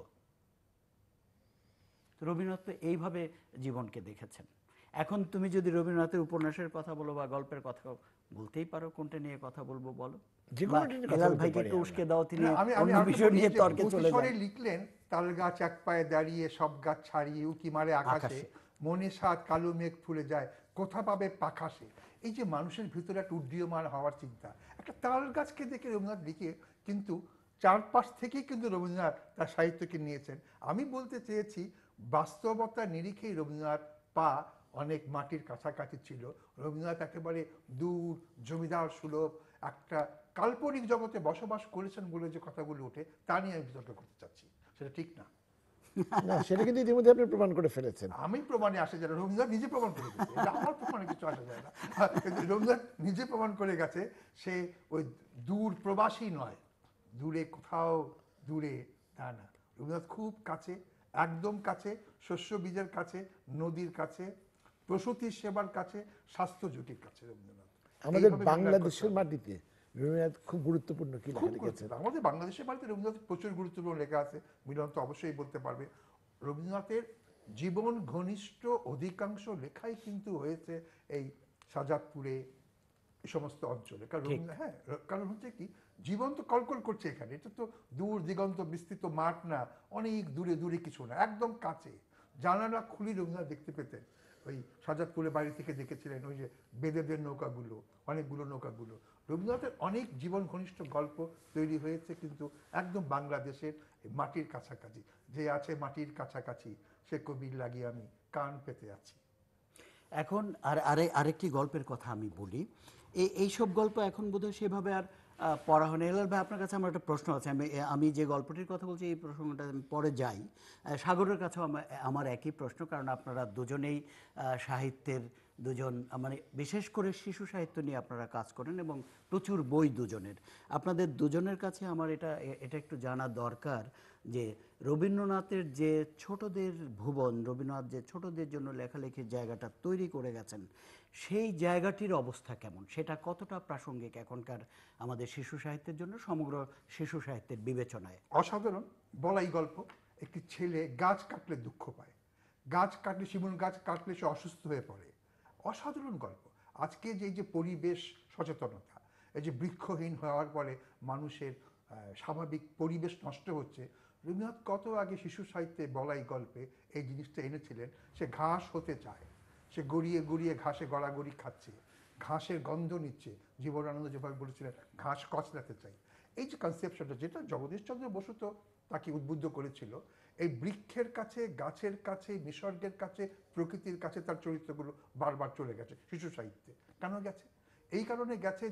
রবীন্দ্রনাথ তো এইভাবে জীবনকে দেখেছেন। এখন তুমি যদি রবীন্দ্রনাথের উপন্যাসের কথা বলো বা গল্পের কথা বলতেই পারো, কোনটা নিয়ে কথা বলবো বলো? যে বা কোনোটা নিয়ে কথা হেলাল বলতে ভাইকে পারি একটু আমরা। উস্কে দাও, তিনি না, আমি আমি অন্য আরেকটা বিষয় বলি নিয়ে যে তর্কে চলে অতিস্বরে যান। লিখলেন, তাল গাছ এক পায়ে দাঁড়িয়ে সব গাছ ছাড়িয়ে উকি মারে আকাশে, আকাশে। মনে সাত কালো মেঘ ফুলে যায়, কোথা পাবে পাখাসে। এই যে মানুষের ভিতরে একটা উড্ডীয়মান হওয়ার চিন্তা, একটা তাল গাছকে দেখে রবীন্দ্রনাথ লিখে, কিন্তু চারপাশ থেকেই কিন্তু রবীন্দ্রনাথ তার সাহিত্যকে নিয়েছেন। আমি বলতে চেয়েছি বাস্তবতার নিরিখেই রবীন্দ্রনাথ পা অনেক মাটির কাছাকাছি ছিল। রবীন্দ্রনাথ একেবারে দূর জমিদার সুলভ একটা কাল্পনিক জগতে বসবাস করেছেন বলে যে কথাগুলো ওঠে, তা নিয়ে আমি বিতর্ক করতে চাচ্ছি, সেটা ঠিক না। না, সেটা কিন্তু ইতিমধ্যে আপনি প্রমাণ করে ফেলেছেন। আমি প্রমাণে আসে যারা, রবীন্দ্রনাথ নিজে প্রমাণ করে গেছে, এটা আমার প্রমাণে কিছু আসা যায় না। কিন্তু রবীন্দ্রনাথ নিজে প্রমাণ করে গেছে সে ওই দূর প্রবাসী নয়, দূরে কোথাও দূরে, তা না। রবীন্দ্রনাথ খুব কাছে, একদম কাছে, শস্য বীজের কাছে, নদীর কাছে, প্রসূতি সেবার কাছে, স্বাস্থ্য জুটির কাছে রবীন্দ্রনাথ। আমাদের এইভাবে মূল্যায়ন করতে বাংলাদেশের হবে। মাটিতে রবীন্দ্রনাথ খুব গুরুত্বপূর্ণ কি খুব লেখা লিখেছেন। গুরুত্বপূর্ণ। আমাদের বাংলাদেশের বাড়িতে রবীন্দ্রনাথ প্রচুর গুরুত্বপূর্ণ লেখা আছে, মিলন তো অবশ্যই বলতে পারবে। রবীন্দ্রনাথের জীবন ঘনিষ্ঠ অধিকাংশ লেখাই কিন্তু হয়েছে এই সাজাদপুরে, এই সমস্ত অঞ্চলে। কারণ রবীন্দ্র হ্যাঁ কারণ হচ্ছে কি, জীবন তো কলকল করছে এখানে, এটা তো দূর দিগন্ত বিস্তৃত মাঠ না, অনেক দূরে দূরে কিছু না, একদম কাছে। জানালা খুলি রবীন্দ্রনাথ দেখতে পেতেন। ওই সাজাদপুরে বাড়ি থেকে দেখেছিলেন ওই যে বেদেদের নৌকাগুলো, অনেকগুলো নৌকাগুলো। রবীন্দ্রনাথের অনেক জীবন ঘনিষ্ঠ গল্প তৈরি হয়েছে কিন্তু একদম বাংলাদেশের মাটির কাছাকাছি। যে আছে মাটির কাছাকাছি, সে কবির লাগি আমি কান পেতে আছি। এখন আর আরে আরেকটি গল্পের কথা আমি বলি। এই এইসব গল্প এখন বোধহয় সেভাবে আর আহ, পড়া হয় না। হেলাল ভাই, আপনার কাছে আমার একটা প্রশ্ন আছে। আমি আমি যে গল্পটির কথা বলছি এই প্রসঙ্গটা আমি পরে যাই। আহ, সাগরের কাছেও আমার আমার একই প্রশ্ন, কারণ আপনারা দুজনেই আহ, সাহিত্যের দুজন, আহ, মানে বিশেষ করে শিশু সাহিত্য নিয়ে আপনারা কাজ করেন এবং প্রচুর বই দুজনের। আপনাদের দুজনের কাছে আমার এটা এ- এটা একটু জানা দরকার যে রবীন্দ্রনাথের যে ছোটদের ভুবন, রবীন্দ্রনাথ যে ছোটদের জন্য লেখালেখির জায়গাটা তৈরি করে গেছেন, সেই জায়গাটির অবস্থা কেমন, সেটা কতটা প্রাসঙ্গিক এখনকার আমাদের শিশু সাহিত্যের জন্য, সমগ্র শিশু সাহিত্যের বিবেচনায়? অসাধারণ বলাই গল্প। একটি ছেলে গাছ কাটলে দুঃখ পায়, গাছ কাটলে, শিমুল গাছ কাটলে সে অসুস্থ হয়ে পড়ে। অসাধারণ গল্প। আজকে যে যে পরিবেশ সচেতনতা, এই যে বৃক্ষহীন হওয়ার পরে মানুষের আহ, স্বাভাবিক পরিবেশ নষ্ট হচ্ছে, রবীন্দ্রনাথ কত আগে শিশু সাহিত্যে বলাই গল্পে এই জিনিসটা এনেছিলেন। সে ঘাস হতে চায়, সে গড়িয়ে গড়িয়ে ঘাসে গড়াগড়ি খাচ্ছে, ঘাসের গন্ধ নিচ্ছে। জীবনানন্দ যেভাবে বলেছিলেন ঘাস কচলাতে চাই, এই যে কনসেপশনটা, যেটা জগদীশচন্দ্র বসু তো তাকে উদ্বুদ্ধ করেছিল, এই বৃক্ষের কাছে, গাছের কাছে, নিসর্গের কাছে, প্রকৃতির কাছে তার চরিত্রগুলো বারবার চলে গেছে শিশু সাহিত্যে। কেন গেছে? এই কারণে গেছে যে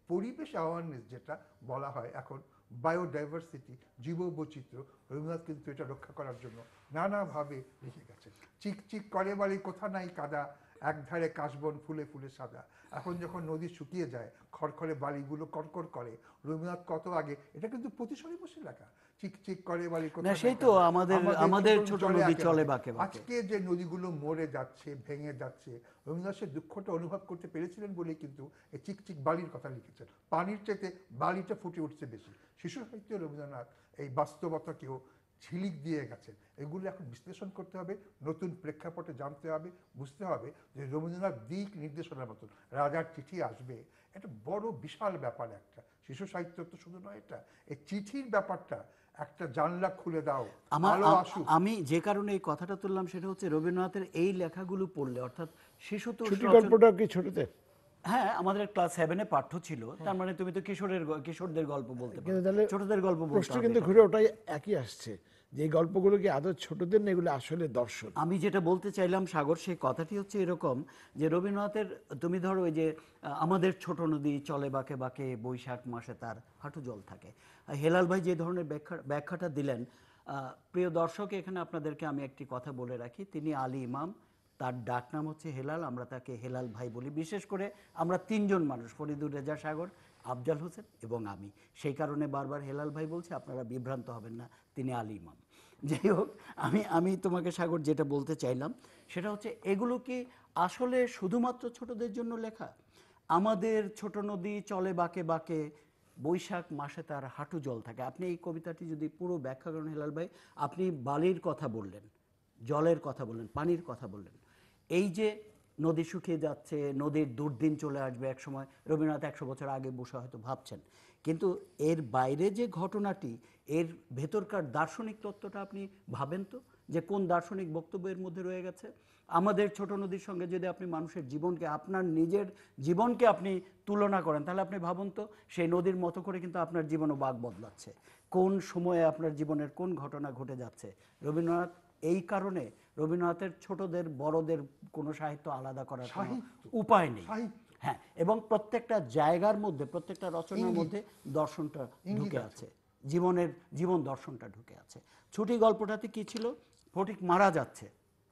পরিবেশ অ্যাওয়ারনেস যেটা বলা হয় এখন, বায়োডাইভার্সিটি, জীববৈচিত্র্য, রবীন্দ্রনাথ কিন্তু এটা রক্ষা করার জন্য নানাভাবে লিখে গেছেন। চিকচিক করে বালি কোথা নাই কাদা, একধারে কাশবন ফুলে ফুলে সাদা। এখন যখন নদী শুকিয়ে যায়, খড়খড়ে বালিগুলো কড়কড় করে, রবীন্দ্রনাথ কত আগে, এটা কিন্তু প্রতিশরী বসে লেখা। চিকচিক করে বালি কোথা না, নাই সেই তো কাদা, আমাদের আমাদের ছোট নদী একে চলে বাঁকে। বাঁকে বাঁকে। আজকে যে নদীগুলো মরে যাচ্ছে, ভেঙে যাচ্ছে, রবীন্দ্রনাথ সে দুঃখটা অনুভব করতে পেরেছিলেন বলেই কিন্তু এই চিকচিক বালির কথা লিখেছেন। পানির চেয়ে বালিটা ফুটে উঠছে বেশি। শিশু সাহিত্য রবীন্দ্রনাথ এই বাস্তবতাকেও ঝিলিক দিয়ে গেছেন। এগুলো এখন বিশ্লেষণ করতে হবে, নতুন প্রেক্ষাপটে জানতে হবে, বুঝতে হবে যে রবীন্দ্রনাথ দিক নির্দেশনার মতন রাজার চিঠি আসবে, এটা বড় বিশাল ব্যাপার। একটা শিশু সাহিত্য তো শুধু নয়, এটা এই চিঠির ব্যাপারটা একটা জানলা খুলে দাও, আমার আলো আ- আসুক। আমি যে কারণে এই কথাটা তুললাম সেটা হচ্ছে রবীন্দ্রনাথের এই লেখাগুলো পড়লে, অর্থাৎ শিশু তো ছুটি গল্পটা কি ছোটতে? হ্যাঁ, আমাদের ক্লাস সেভেনে পাঠ্য ছিল। তার মানে তুমি তো কিশোরের গ- কিশোরদের গল্প বলতে কিন্তু পারো, তাহলে ছোটদের গল্প বলতে প্রশ্ন হবে কিন্তু এটা। ঘুরে ওটাই একই আসছে, যে এই গল্পগুলো কি আদৌ ছোটদের না এগুলো আসলে দর্শন? আমি যেটা বলতে চাইলাম সাগর, সেই কথাটি হচ্ছে এরকম যে রবীন্দ্রনাথের, তুমি ধরো ওই যে আহ, আমাদের ছোট নদী চলে বাঁকে বাঁকে, বৈশাখ মাসে তার হাঁটু জল থাকে। আর হেলাল ভাই যে ধরনের ব্যাখ্যা ব্যাখ্যাটা দিলেন, আহ, প্রিয় দর্শক, এখানে আপনাদেরকে আমি একটি কথা বলে রাখি, তিনি আলী ইমাম, তার ডাকনাম হচ্ছে হেলাল, আমরা তাকে হেলাল ভাই বলি। বিশেষ করে আমরা তিনজন মানুষ, ফরিদুর রেজা সাগর, আফজাল হোসেন এবং আমি, সেই কারণে বারবার হেলাল ভাই বলছি, আপনারা বিভ্রান্ত হবেন না, তিনি আলী ইমাম। যাই হোক, আমি আমি তোমাকে সাগর যেটা বলতে চাইলাম সেটা হচ্ছে, এগুলো কি আসলে শুধুমাত্র ছোটদের জন্য লেখা? আমাদের ছোট নদী চলে বাঁকে বাঁকে, বৈশাখ মাসে তার হাঁটু জল থাকে। আপনি এই কবিতাটি যদি পুরো ব্যাখ্যা করেন হেলাল ভাই, আপনি বালির কথা বললেন, জলের কথা বললেন, পানির কথা বললেন, এই যে নদী শুকিয়ে যাচ্ছে, নদীর দুর্দিন চলে আসবে এক সময়, রবীন্দ্রনাথ একশো বছর আগে বসে হয়তো ভাবছেন, কিন্তু এর বাইরে যে ঘটনাটি, এর ভেতরকার দার্শনিক তত্ত্বটা আপনি ভাবেন তো, যে কোন দার্শনিক বক্তব্য এর মধ্যে রয়ে গেছে। আমাদের ছোট নদীর সঙ্গে যদি আপনি মানুষের জীবনকে, আপনার নিজের জীবনকে আপনি তুলনা করেন, তাহলে আপনি ভাবুন তো, সেই নদীর মতো করে কিন্তু আপনার জীবনও বাগ বদলাচ্ছে। কোন সময়ে আপনার জীবনের কোন ঘটনা ঘটে যাচ্ছে। রবীন্দ্রনাথ এই কারণে, রবীন্দ্রনাথের ছোটদের বড়দের কোনো সাহিত্য আলাদা করার কোনো উপায় নেই। হ্যাঁ, এবং প্রত্যেকটা জায়গার মধ্যে, প্রত্যেকটা রচনার মধ্যে দর্শনটা ঢুকে আছে, জীবনের জীবন দর্শনটা ঢুকে আছে। ছুটি গল্পটাতে কি ছিল? ফটিক মারা যাচ্ছে,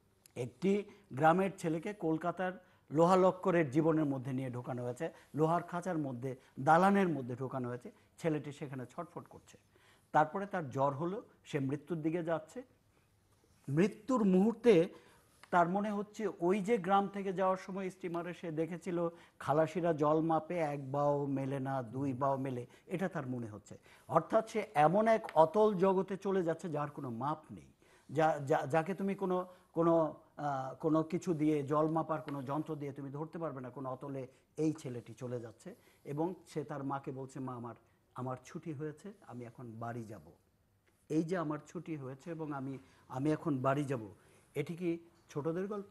একটি গ্রামের ছেলেকে কলকাতার লোহা লক্করের জীবনের মধ্যে নিয়ে ঢোকানো হয়েছে, লোহার খাঁচার মধ্যে, দালানের মধ্যে ঢোকানো হয়েছে। ছেলেটি সেখানে ছটফট করছে। তারপরে তার জ্বর হলো, সে মৃত্যুর দিকে যাচ্ছে। মৃত্যুর মুহূর্তে তার মনে হচ্ছে, ওই যে গ্রাম থেকে যাওয়ার সময় স্টিমারে সে দেখেছিল খালাসিরা জল মাপে, এক বাও মেলে না, দুই বাও মেলে, এটা তার মনে হচ্ছে। অর্থাৎ সে এমন এক অতল জগতে চলে যাচ্ছে যার কোনো মাপ নেই, যা যাকে তুমি কোনো কোনো কোনো কিছু দিয়ে, জল মাপার কোনো যন্ত্র দিয়ে তুমি ধরতে পারবে না, কোনো অতলে এই ছেলেটি চলে যাচ্ছে। এবং সে তার মাকে বলছে, মা, আমার আমার ছুটি হয়েছে, আমি এখন বাড়ি যাব। এই যে আমার ছুটি হয়েছে এবং আমি আমি এখন বাড়ি যাব, এটি কি ছোটদের গল্প?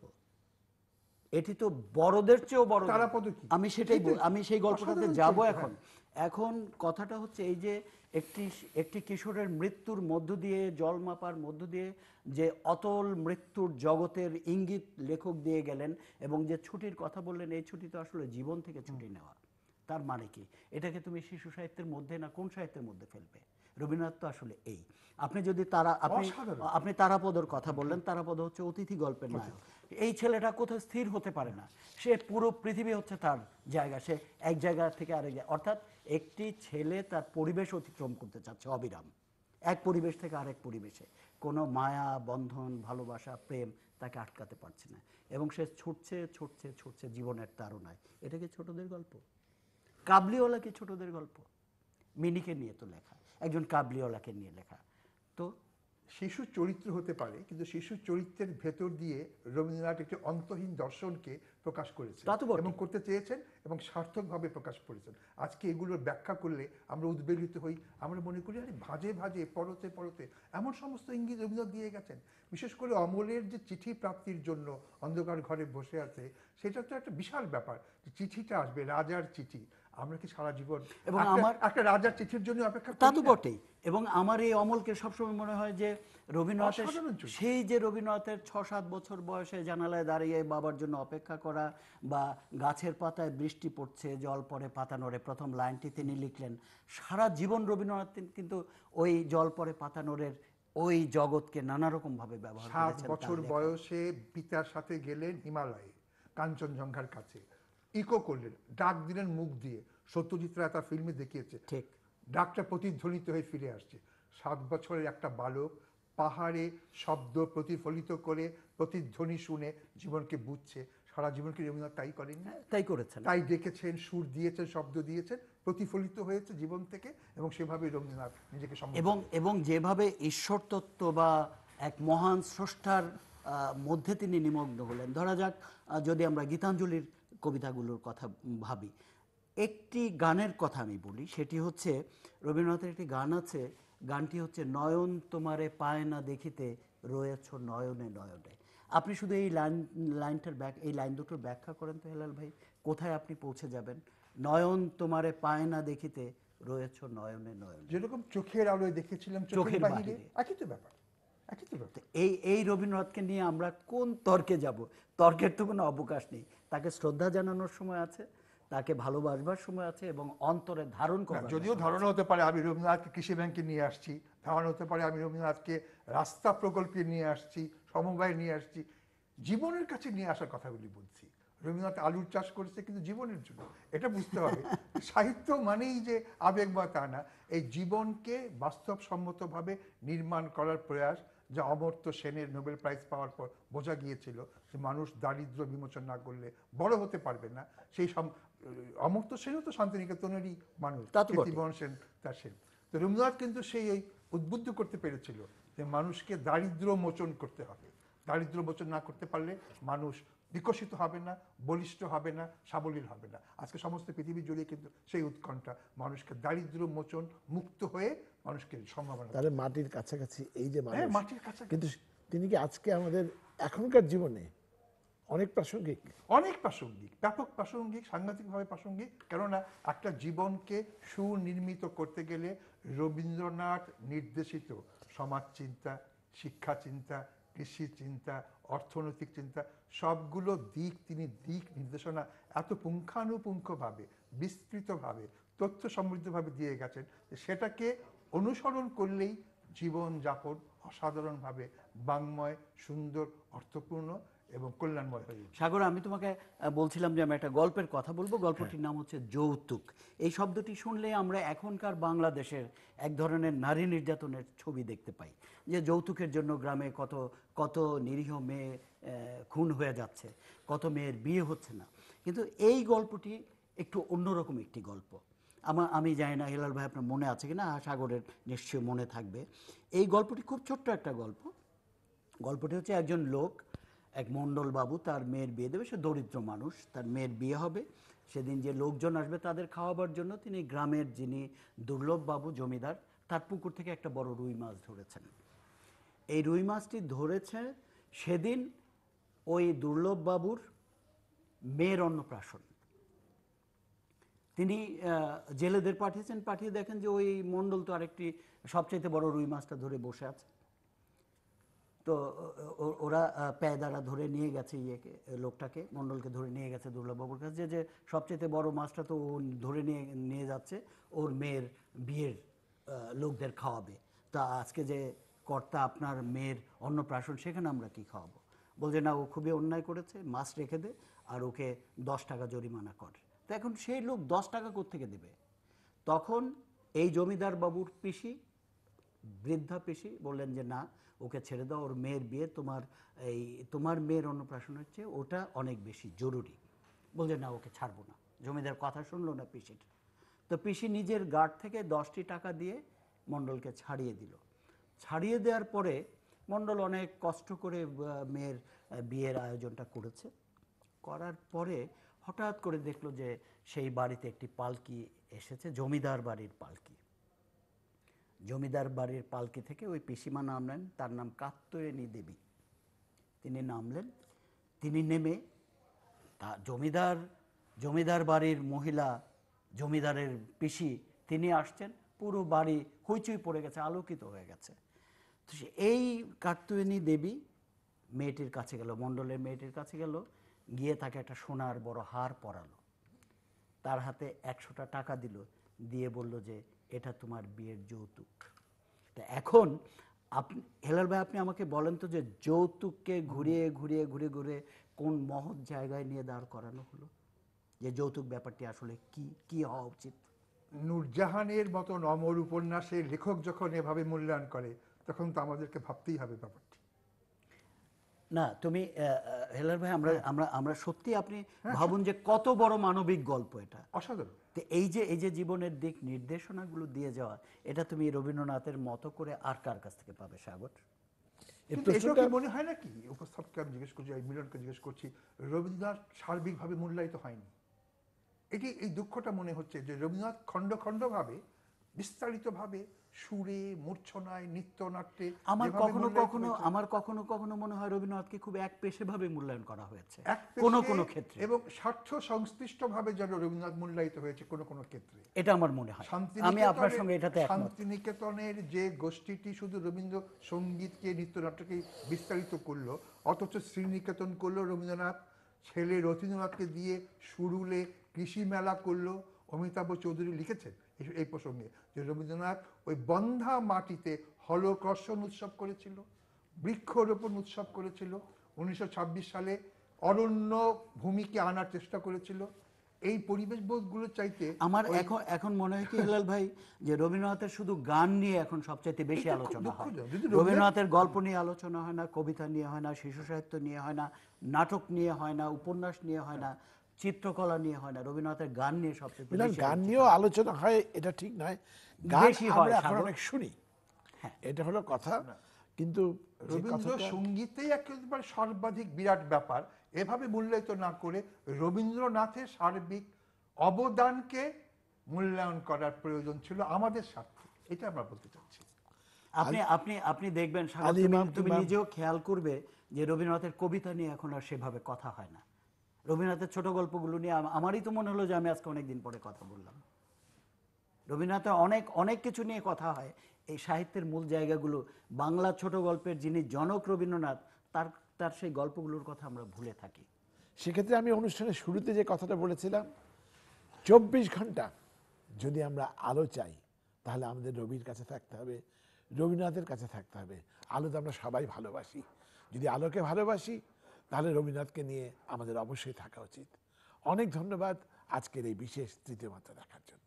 এটি তো বড়দের চেয়েও বড়। আমি সেটাই আমি সেই গল্পটাতে যাব এখন। এখন কথাটা হচ্ছে এই যে একটি একটি কিশোরের মৃত্যুর মধ্য দিয়ে, জল মাপার মধ্য দিয়ে যে অতল মৃত্যুর জগতের ইঙ্গিত লেখক দিয়ে গেলেন, এবং যে ছুটির কথা বললেন, এই ছুটি তো আসলে জীবন থেকে ছুটি নেওয়া। তার মানে কি? এটাকে তুমি শিশু সাহিত্যের মধ্যে না কোন সাহিত্যের মধ্যে ফেলবে? রবীন্দ্রনাথ তো আসলে এই। আপনি যদি তারা আপনি আপনি তারাপদর কথা বললেন, তারাপদ হচ্ছে অতিথি গল্পের নায়ক। এই ছেলেটা কোথাও স্থির হতে পারে না, সে পুরো পৃথিবী হচ্ছে তার জায়গা, সে এক জায়গা থেকে আরেক জায়গা। অর্থাৎ একটি ছেলে তার পরিবেশ অতিক্রম করতে চাচ্ছে অবিরাম, এক পরিবেশ থেকে আরেক পরিবেশে। কোনো মায়া, বন্ধন, ভালোবাসা, প্রেম তাকে আটকাতে পারছে না, এবং সে ছুটছে ছুটছে ছুটছে জীবনের তাড়নায়। এটা কি ছোটদের গল্প? কাবলিওয়ালা কি ছোটদের গল্প? মিনিকে নিয়ে তো লেখা, একজন কাবলিওয়ালাকে নিয়ে লেখা। তো শিশু চরিত্র হতে পারে, কিন্তু শিশু চরিত্রের ভেতর দিয়ে রবীন্দ্রনাথ একটি অন্তহীন দর্শনকে প্রকাশ করেছেন এবং করতে চেয়েছেন, এবং সার্থকভাবে প্রকাশ করেছেন। আজকে এগুলোর ব্যাখ্যা করলে আমরা উদ্বেলিত হই, আমরা মনে করি আরে ভাজে ভাজে, পরতে পরতে, এমন সমস্ত ইঙ্গিত রবীন্দ্রনাথ দিয়ে গেছেন। বিশেষ করে অমলের যে চিঠি প্রাপ্তির জন্য অন্ধকার ঘরে বসে আছে, সেটা তো একটা বিশাল ব্যাপার। চিঠিটা আসবে, রাজার চিঠি, আমরা কি সারা জীবন এবং একটা- আমার- একটা রাজার চিঠির জন্য অপেক্ষা তা করি তো না? বটেই। এবং আমার এই অমলকে সবসময় মনে হয় যে রবীন্দ্রনাথের অসাধারণ চরিত্র। সেই যে রবীন্দ্রনাথের ছ সাত বছর বয়সে জানালায় দাঁড়িয়ে বাবার জন্য অপেক্ষা করা, বা গাছের পাতায় বৃষ্টি পড়ছে জল পড়ে পাতা নড়ে, প্রথম লাইনটি তিনি লিখলেন। সারা জীবন রবীন্দ্রনাথ কিন্তু ওই জল পড়ে পাতা নড়ের ওই জগৎকে নানা রকম ভাবে ব্যবহার সাত করেছেন। বছর তার লেখায়। বয়সে পিতার সাথে গেলেন হিমালয়ে, কাঞ্চনজঙ্ঘার কাছে, ইকো করলেন, ডাক দিলেন মুখ দিয়ে। সত্যজিৎ রায় তার ফিল্মে দেখিয়েছে, ঠিক। ডাকটা প্রতিধ্বনিত হয়ে ফিরে আসছে। সাত বছরের একটা বালক পাহাড়ে শব্দ প্রতিফলিত করে প্রতিধ্বনি শুনে জীবনকে বুঝছে। সারা জীবন কি রবীন্দ্রনাথ তাই করেন না? তাই করেছেন। তাই ডেকেছেন, সুর দিয়েছেন, শব্দ দিয়েছেন, প্রতিফলিত হয়েছে জীবন থেকে, এবং সেভাবেই রবীন্দ্রনাথ নিজেকে সম্বোধন এবং এবং যেভাবে ঈশ্বর তত্ত্ব বা এক মহান স্রষ্টার আহ, মধ্যে তিনি নিমগ্ন হলেন। ধরা যাক আহ, যদি আমরা গীতাঞ্জলির কবিতাগুলোর কথা ভাবি, একটি গানের কথা আমি বলি, সেটি হচ্ছে রবীন্দ্রনাথের একটি গান আছে, গানটি হচ্ছে নয়ন তোমারে পায় না দেখিতে রয়েছ নয়নে নয়নে। আপনি শুধু এই লাইন লাইনটার ব্যাক এই লাইন দুটোর ব্যাখ্যা করেন তো হেলাল ভাই, কোথায় আপনি পৌঁছে যাবেন? নয়ন তোমারে পায় না দেখিতে রয়েছ নয়নে নয়নে। যেরকম চোখের আলোয় দেখেছিলাম চোখের চোখের বাহিরে, বাহিরে। একই তো ব্যাপার, একই তো ব্যাপার। এই এই রবীন্দ্রনাথকে নিয়ে আমরা কোন তর্কে যাব? তর্কের তো কোনো অবকাশ নেই। তাকে শ্রদ্ধা জানানোর সময় আছে, তাকে ভালোবাসবার সময় আছে, এবং অন্তরে ধারণ না, করার যদিও ধারণা হতে পারে আমি রবীন্দ্রনাথকে কৃষি ব্যাংকে নিয়ে আসছি, ধারণা হতে পারে আমি রবীন্দ্রনাথকে রাস্তা প্রকল্পে নিয়ে আসছি, সমবায় নিয়ে আসছি, জীবনের কাছে নিয়ে আসার কথাগুলি বলছি। রবীন্দ্রনাথ আলুর চাষ করেছে কিন্তু জীবনের জন্য, এটা বুঝতে হবে। সাহিত্য মানেই যে আবেগময় তা না, এই জীবনকে বাস্তবসম্মতভাবে নির্মাণ করার প্রয়াস, যা অমর্ত্য সেনের নোবেল প্রাইজ পাওয়ার পর বোঝা গিয়েছিল যে মানুষ দারিদ্র্য বিমোচন না করলে বড় হতে পারবে না। সেই সব অমর্ত্য সেনও তো শান্তিনিকেতনেরই মানুষ, তা তো বটে। কীর্তিবরণ সেন তার সেন। তো রবীন্দ্রনাথ কিন্তু সেই এই উদ্বুদ্ধ করতে পেরেছিল যে মানুষকে দারিদ্র্য মোচন করতে হবে। দারিদ্র্য মোচন না করতে পারলে মানুষ বিকশিত হবে না, বলিষ্ঠ হবে না, সাবলীল হবে না। আজকে সমস্ত পৃথিবী জুড়ে কিন্তু সেই উৎকণ্ঠা, মানুষকে দারিদ্র্য মোচন মুক্ত হয়ে মানুষকে সম্ভাবনা। তাহলে মাটির কাছাকাছি এই যে হ্যাঁ, মানুষ, মাটির কাছাকাছি। কিন্তু তিনি কি আজকে আমাদের এখনকার জীবনে অনেক প্রাসঙ্গিক? অনেক প্রাসঙ্গিক, ব্যাপক প্রাসঙ্গিক, সাংঘাতিকভাবে প্রাসঙ্গিক। কেননা একটা জীবনকে সুনির্মিত করতে গেলে রবীন্দ্রনাথ নির্দেশিত সমাজ চিন্তা, শিক্ষা চিন্তা, কৃষি চিন্তা, অর্থনৈতিক চিন্তা, সবগুলো দিক তিনি দিক নির্দেশনা এত পুঙ্খানুপুঙ্খভাবে, বিস্তৃতভাবে, তথ্য সমৃদ্ধভাবে দিয়ে গেছেন যে সেটাকে অনুসরণ করলেই জীবনযাপন অসাধারণভাবে বাংময়, সুন্দর, অর্থপূর্ণ এবং কল্যাণময় হয়ে উঠছে। সাগর, আমি তোমাকে আহ, বলছিলাম যে আমি একটা গল্পের কথা বলবো। গল্পটির নাম হচ্ছে যৌতুক। এই শব্দটি শুনলে আমরা এখনকার বাংলাদেশের এক ধরনের নারী নির্যাতনের ছবি দেখতে পাই, যে যৌতুকের জন্য গ্রামে কত কত নিরীহ মেয়ে আহ, খুন হয়ে যাচ্ছে, কত মেয়ের বিয়ে হচ্ছে না। কিন্তু এই গল্পটি একটু অন্যরকম একটি গল্প। আমার আমি জানি না হেলাল ভাই আপনার মনে আছে কিনা, সাগরের নিশ্চয়ই মনে থাকবে। এই গল্পটি খুব ছোট্ট একটা গল্প। গল্পটি হচ্ছে একজন লোক, এক মণ্ডল বাবু, তার মেয়ের বিয়ে দেবে। সে দরিদ্র মানুষ, তার মেয়ের বিয়ে হবে। সেদিন যে লোকজন আসবে তাদের খাওয়াবার জন্য তিনি গ্রামের যিনি দুর্লভ বাবু জমিদার, তার পুকুর থেকে একটা বড় রুই মাছ ধরেছেন। এই রুই মাছটি ধরেছে সেদিন ওই দুর্লভ বাবুর মেয়ের অন্নপ্রাশন। তিনি আহ, জেলেদের পাঠিয়েছেন, পাঠিয়ে দেখেন যে ওই মণ্ডল তো আরেকটি সবচাইতে বড় রুই মাছটা ধরে বসে আছে। তো ও- ওরা প্যাদারা ধরে নিয়ে গেছে ইয়েকে, লোকটাকে, মণ্ডলকে ধরে নিয়ে গেছে দুর্লভবাবুর কাছে, যে যে সবচেয়ে বড় মাছটা তো ও ধরে নিয়ে নিয়ে যাচ্ছে ওর মেয়ের বিয়ের আহ, লোকদের খাওয়াবে। তা আজকে যে কর্তা আপনার মেয়ের অন্নপ্রাশন, সেখানে আমরা কি খাওয়াবো? বলছে না, ও খুবই অন্যায় করেছে, মাছ রেখে দে আর ওকে দশ টাকা জরিমানা কর। তো এখন সেই লোক দশ টাকা কোত্থেকে দেবে? তখন এই জমিদার বাবুর পিসি, বৃদ্ধা পিসি বললেন যে না, ওকে ছেড়ে দাও, ওর মেয়ের বিয়ে, তোমার এই তোমার মেয়ের অন্নপ্রাশন হচ্ছে, ওটা অনেক বেশি জরুরি। বলছে না, ওকে ছাড়বো না। জমিদার কথা শুনলো না পিসির। তো পিসি নিজের গার্ড থেকে দশটি টাকা দিয়ে মণ্ডলকে ছাড়িয়ে দিল। ছাড়িয়ে দেওয়ার পরে মণ্ডল অনেক কষ্ট করে আহ, মেয়ের আহ, বিয়ের আয়োজনটা করেছে। করার পরে হঠাৎ করে দেখলো যে সেই বাড়িতে একটি পালকি এসেছে, জমিদার বাড়ির পালকি। জমিদার বাড়ির পালকি থেকে ওই পিসিমা নামলেন, তার নাম কাত্যায়নী দেবী। তিনি নামলেন। তিনি নেমে তা জমিদার জমিদার বাড়ির মহিলা জমিদারের পিসি তিনি আসছেন, পুরো বাড়ি হইচই পড়ে গেছে, আলোকিত হয়ে গেছে। তো সে এই কাত্যায়নী দেবী মেয়েটির কাছে গেল, মণ্ডলের মেয়েটির কাছে গেল, গিয়ে তাকে একটা সোনার বড় হার পরালো, তার হাতে একশোটা টাকা দিল, দিয়ে বলল যে এটা তোমার বিয়ের যৌতুক। তা এখন আপনি হেলাল ভাই, আপনি আমাকে বলেন তো যে যৌতুককে ঘুরিয়ে ঘুরিয়ে ঘুরে ঘুরে কোন মহৎ জায়গায় নিয়ে দাঁড় করানো হলো, যে যৌতুক ব্যাপারটি আসলে কি কি হওয়া উচিত? নূরজাহানের মতন অমর উপন্যাসের লেখক যখন এভাবে মূল্যায়ন করে, তখন তো আমাদেরকে ভাবতেই হবে ব্যাপারটি। না তুমি আহ, আহ, হেলাল ভাই, আমরা আমরা আমরা সত্যি আপনি ভাবুন যে কত বড় মানবিক গল্প এটা। অসাধারণ। তো এই যে এই যে জীবনের দিক নির্দেশনাগুলো দিয়ে যাওয়া, এটা তুমি রবীন্দ্রনাথের মতো করে আর কার কাছ থেকে পাবে সাগর? এই কিন্তু এটাও প্রশ্নটা কি মনে হয় না কি, উপস্থাপককে আমি জিজ্ঞেস করছি, এই মিলনকে জিজ্ঞেস করছি, রবীন্দ্রনাথ সার্বিকভাবে মূল্যায়িত হয়নি? এটি এই দুঃখটা মনে হচ্ছে যে রবীন্দ্রনাথ খণ্ড খণ্ডভাবে বিস্তারিতভাবে সুরে, মূর্ছনায়, নৃত্যনাট্যে আমার যেভাবে কখনো মূল্যায়িত কখনো হয়েছে, আমার কখনো কখনো মনে হয় রবীন্দ্রনাথকে খুব এক পেশেভাবে মূল্যায়ন করা হয়েছে একপেশে কোনো কোনো ক্ষেত্রে, এবং স্বার্থ সংশ্লিষ্টভাবে যেন রবীন্দ্রনাথ মূল্যায়িত হয়েছে কোনো কোনো ক্ষেত্রে। এটা আমার মনে হয়। আমি আপনার সঙ্গে এটাতে একমত। শান্তিনিকেতনের যে গোষ্ঠীটি শুধু রবীন্দ্র সঙ্গীতকে, নৃত্যনাট্যকে বিস্তারিত করলো, অথচ শ্রীনিকেতন করলো রবীন্দ্রনাথ, ছেলে রথীন্দ্রনাথকে দিয়ে সুরুলে কৃষি মেলা করলো। অমিতাভ চৌধুরী লিখেছেন এই- এই প্রসঙ্গে যে রবীন্দ্রনাথ ওই বন্ধা মাটিতে হলকর্ষণ উৎসব করেছিল, বৃক্ষরোপণ উৎসব করেছিল, উনিশশো ছাব্বিশ সালে অরণ্য ভূমিকে আনার চেষ্টা করেছিল। এই পরিবেশ বোধগুলো চাইতে আমার ওই- এখন এখন মনে হয় কি হেলাল ভাই, যে রবীন্দ্রনাথের শুধু গান নিয়ে এখন সবচাইতে বেশি এটা খুব আলোচনা হয়। দুঃখজনক। যদি রবীন্দ্রনাথ- রবীন্দ্রনাথের গল্প নিয়ে আলোচনা হয় না, কবিতা নিয়ে হয় না, শিশু সাহিত্য নিয়ে হয় না, নাটক নিয়ে হয় না, উপন্যাস নিয়ে হয় না, চিত্রকলা নিয়ে হয় না, রবীন্দ্রনাথের গান নিয়ে সবচেয়ে মিলন, বেশি গান আলোচনা নিয়েও হয়। আলোচনা হয়, এটা ঠিক নয়। গান বেশি হয়, আমরা এখন সাগর। অনেক শুনি, হ্যাঁ। এটা হলো কথা। কিন্তু যে রবীন্দ্র কথাটা- সঙ্গীতেই একেবারে সর্বাধিক বিরাট ব্যাপার, এভাবে মূল্যায়িত না করে রবীন্দ্রনাথের সার্বিক অবদানকে মূল্যায়ন করার প্রয়োজন ছিল আমাদের স্বার্থে, এটা আমরা বলতে চাচ্ছি। আপনি আপনি আপনি দেখবেন সাগর, আলী তুমি- ইমাম তুমি কিংবা- নিজেও খেয়াল করবে যে রবীন্দ্রনাথের কবিতা নিয়ে এখন আর সেভাবে কথা হয় না। রবীন্দ্রনাথের ছোট গল্পগুলো নিয়ে আম- আমারই তো মনে হলো যে আমি আজকে অনেকদিন পরে কথা বললাম। রবীন্দ্রনাথের অনেক অনেক কিছু নিয়ে কথা হয়, এই সাহিত্যের মূল জায়গাগুলো, বাংলা ছোট গল্পের যিনি জনক রবীন্দ্রনাথ, তার তার সেই গল্পগুলোর কথা আমরা ভুলে থাকি। সেক্ষেত্রে আমি অনুষ্ঠানের শুরুতে যে কথাটা বলেছিলাম, চব্বিশ ঘন্টা যদি আমরা আলো চাই, তাহলে আমাদের রবির কাছে থাকতে হবে, রবীন্দ্রনাথের কাছে থাকতে হবে। আলো তো আমরা সবাই ভালোবাসি, যদি আলোকে ভালোবাসি তাহলে রবীন্দ্রনাথকে নিয়ে আমাদের অবশ্যই থাকা উচিত। অনেক ধন্যবাদ আজকের এই বিশেষ তৃতীয় মাত্রা দেখার জন্য।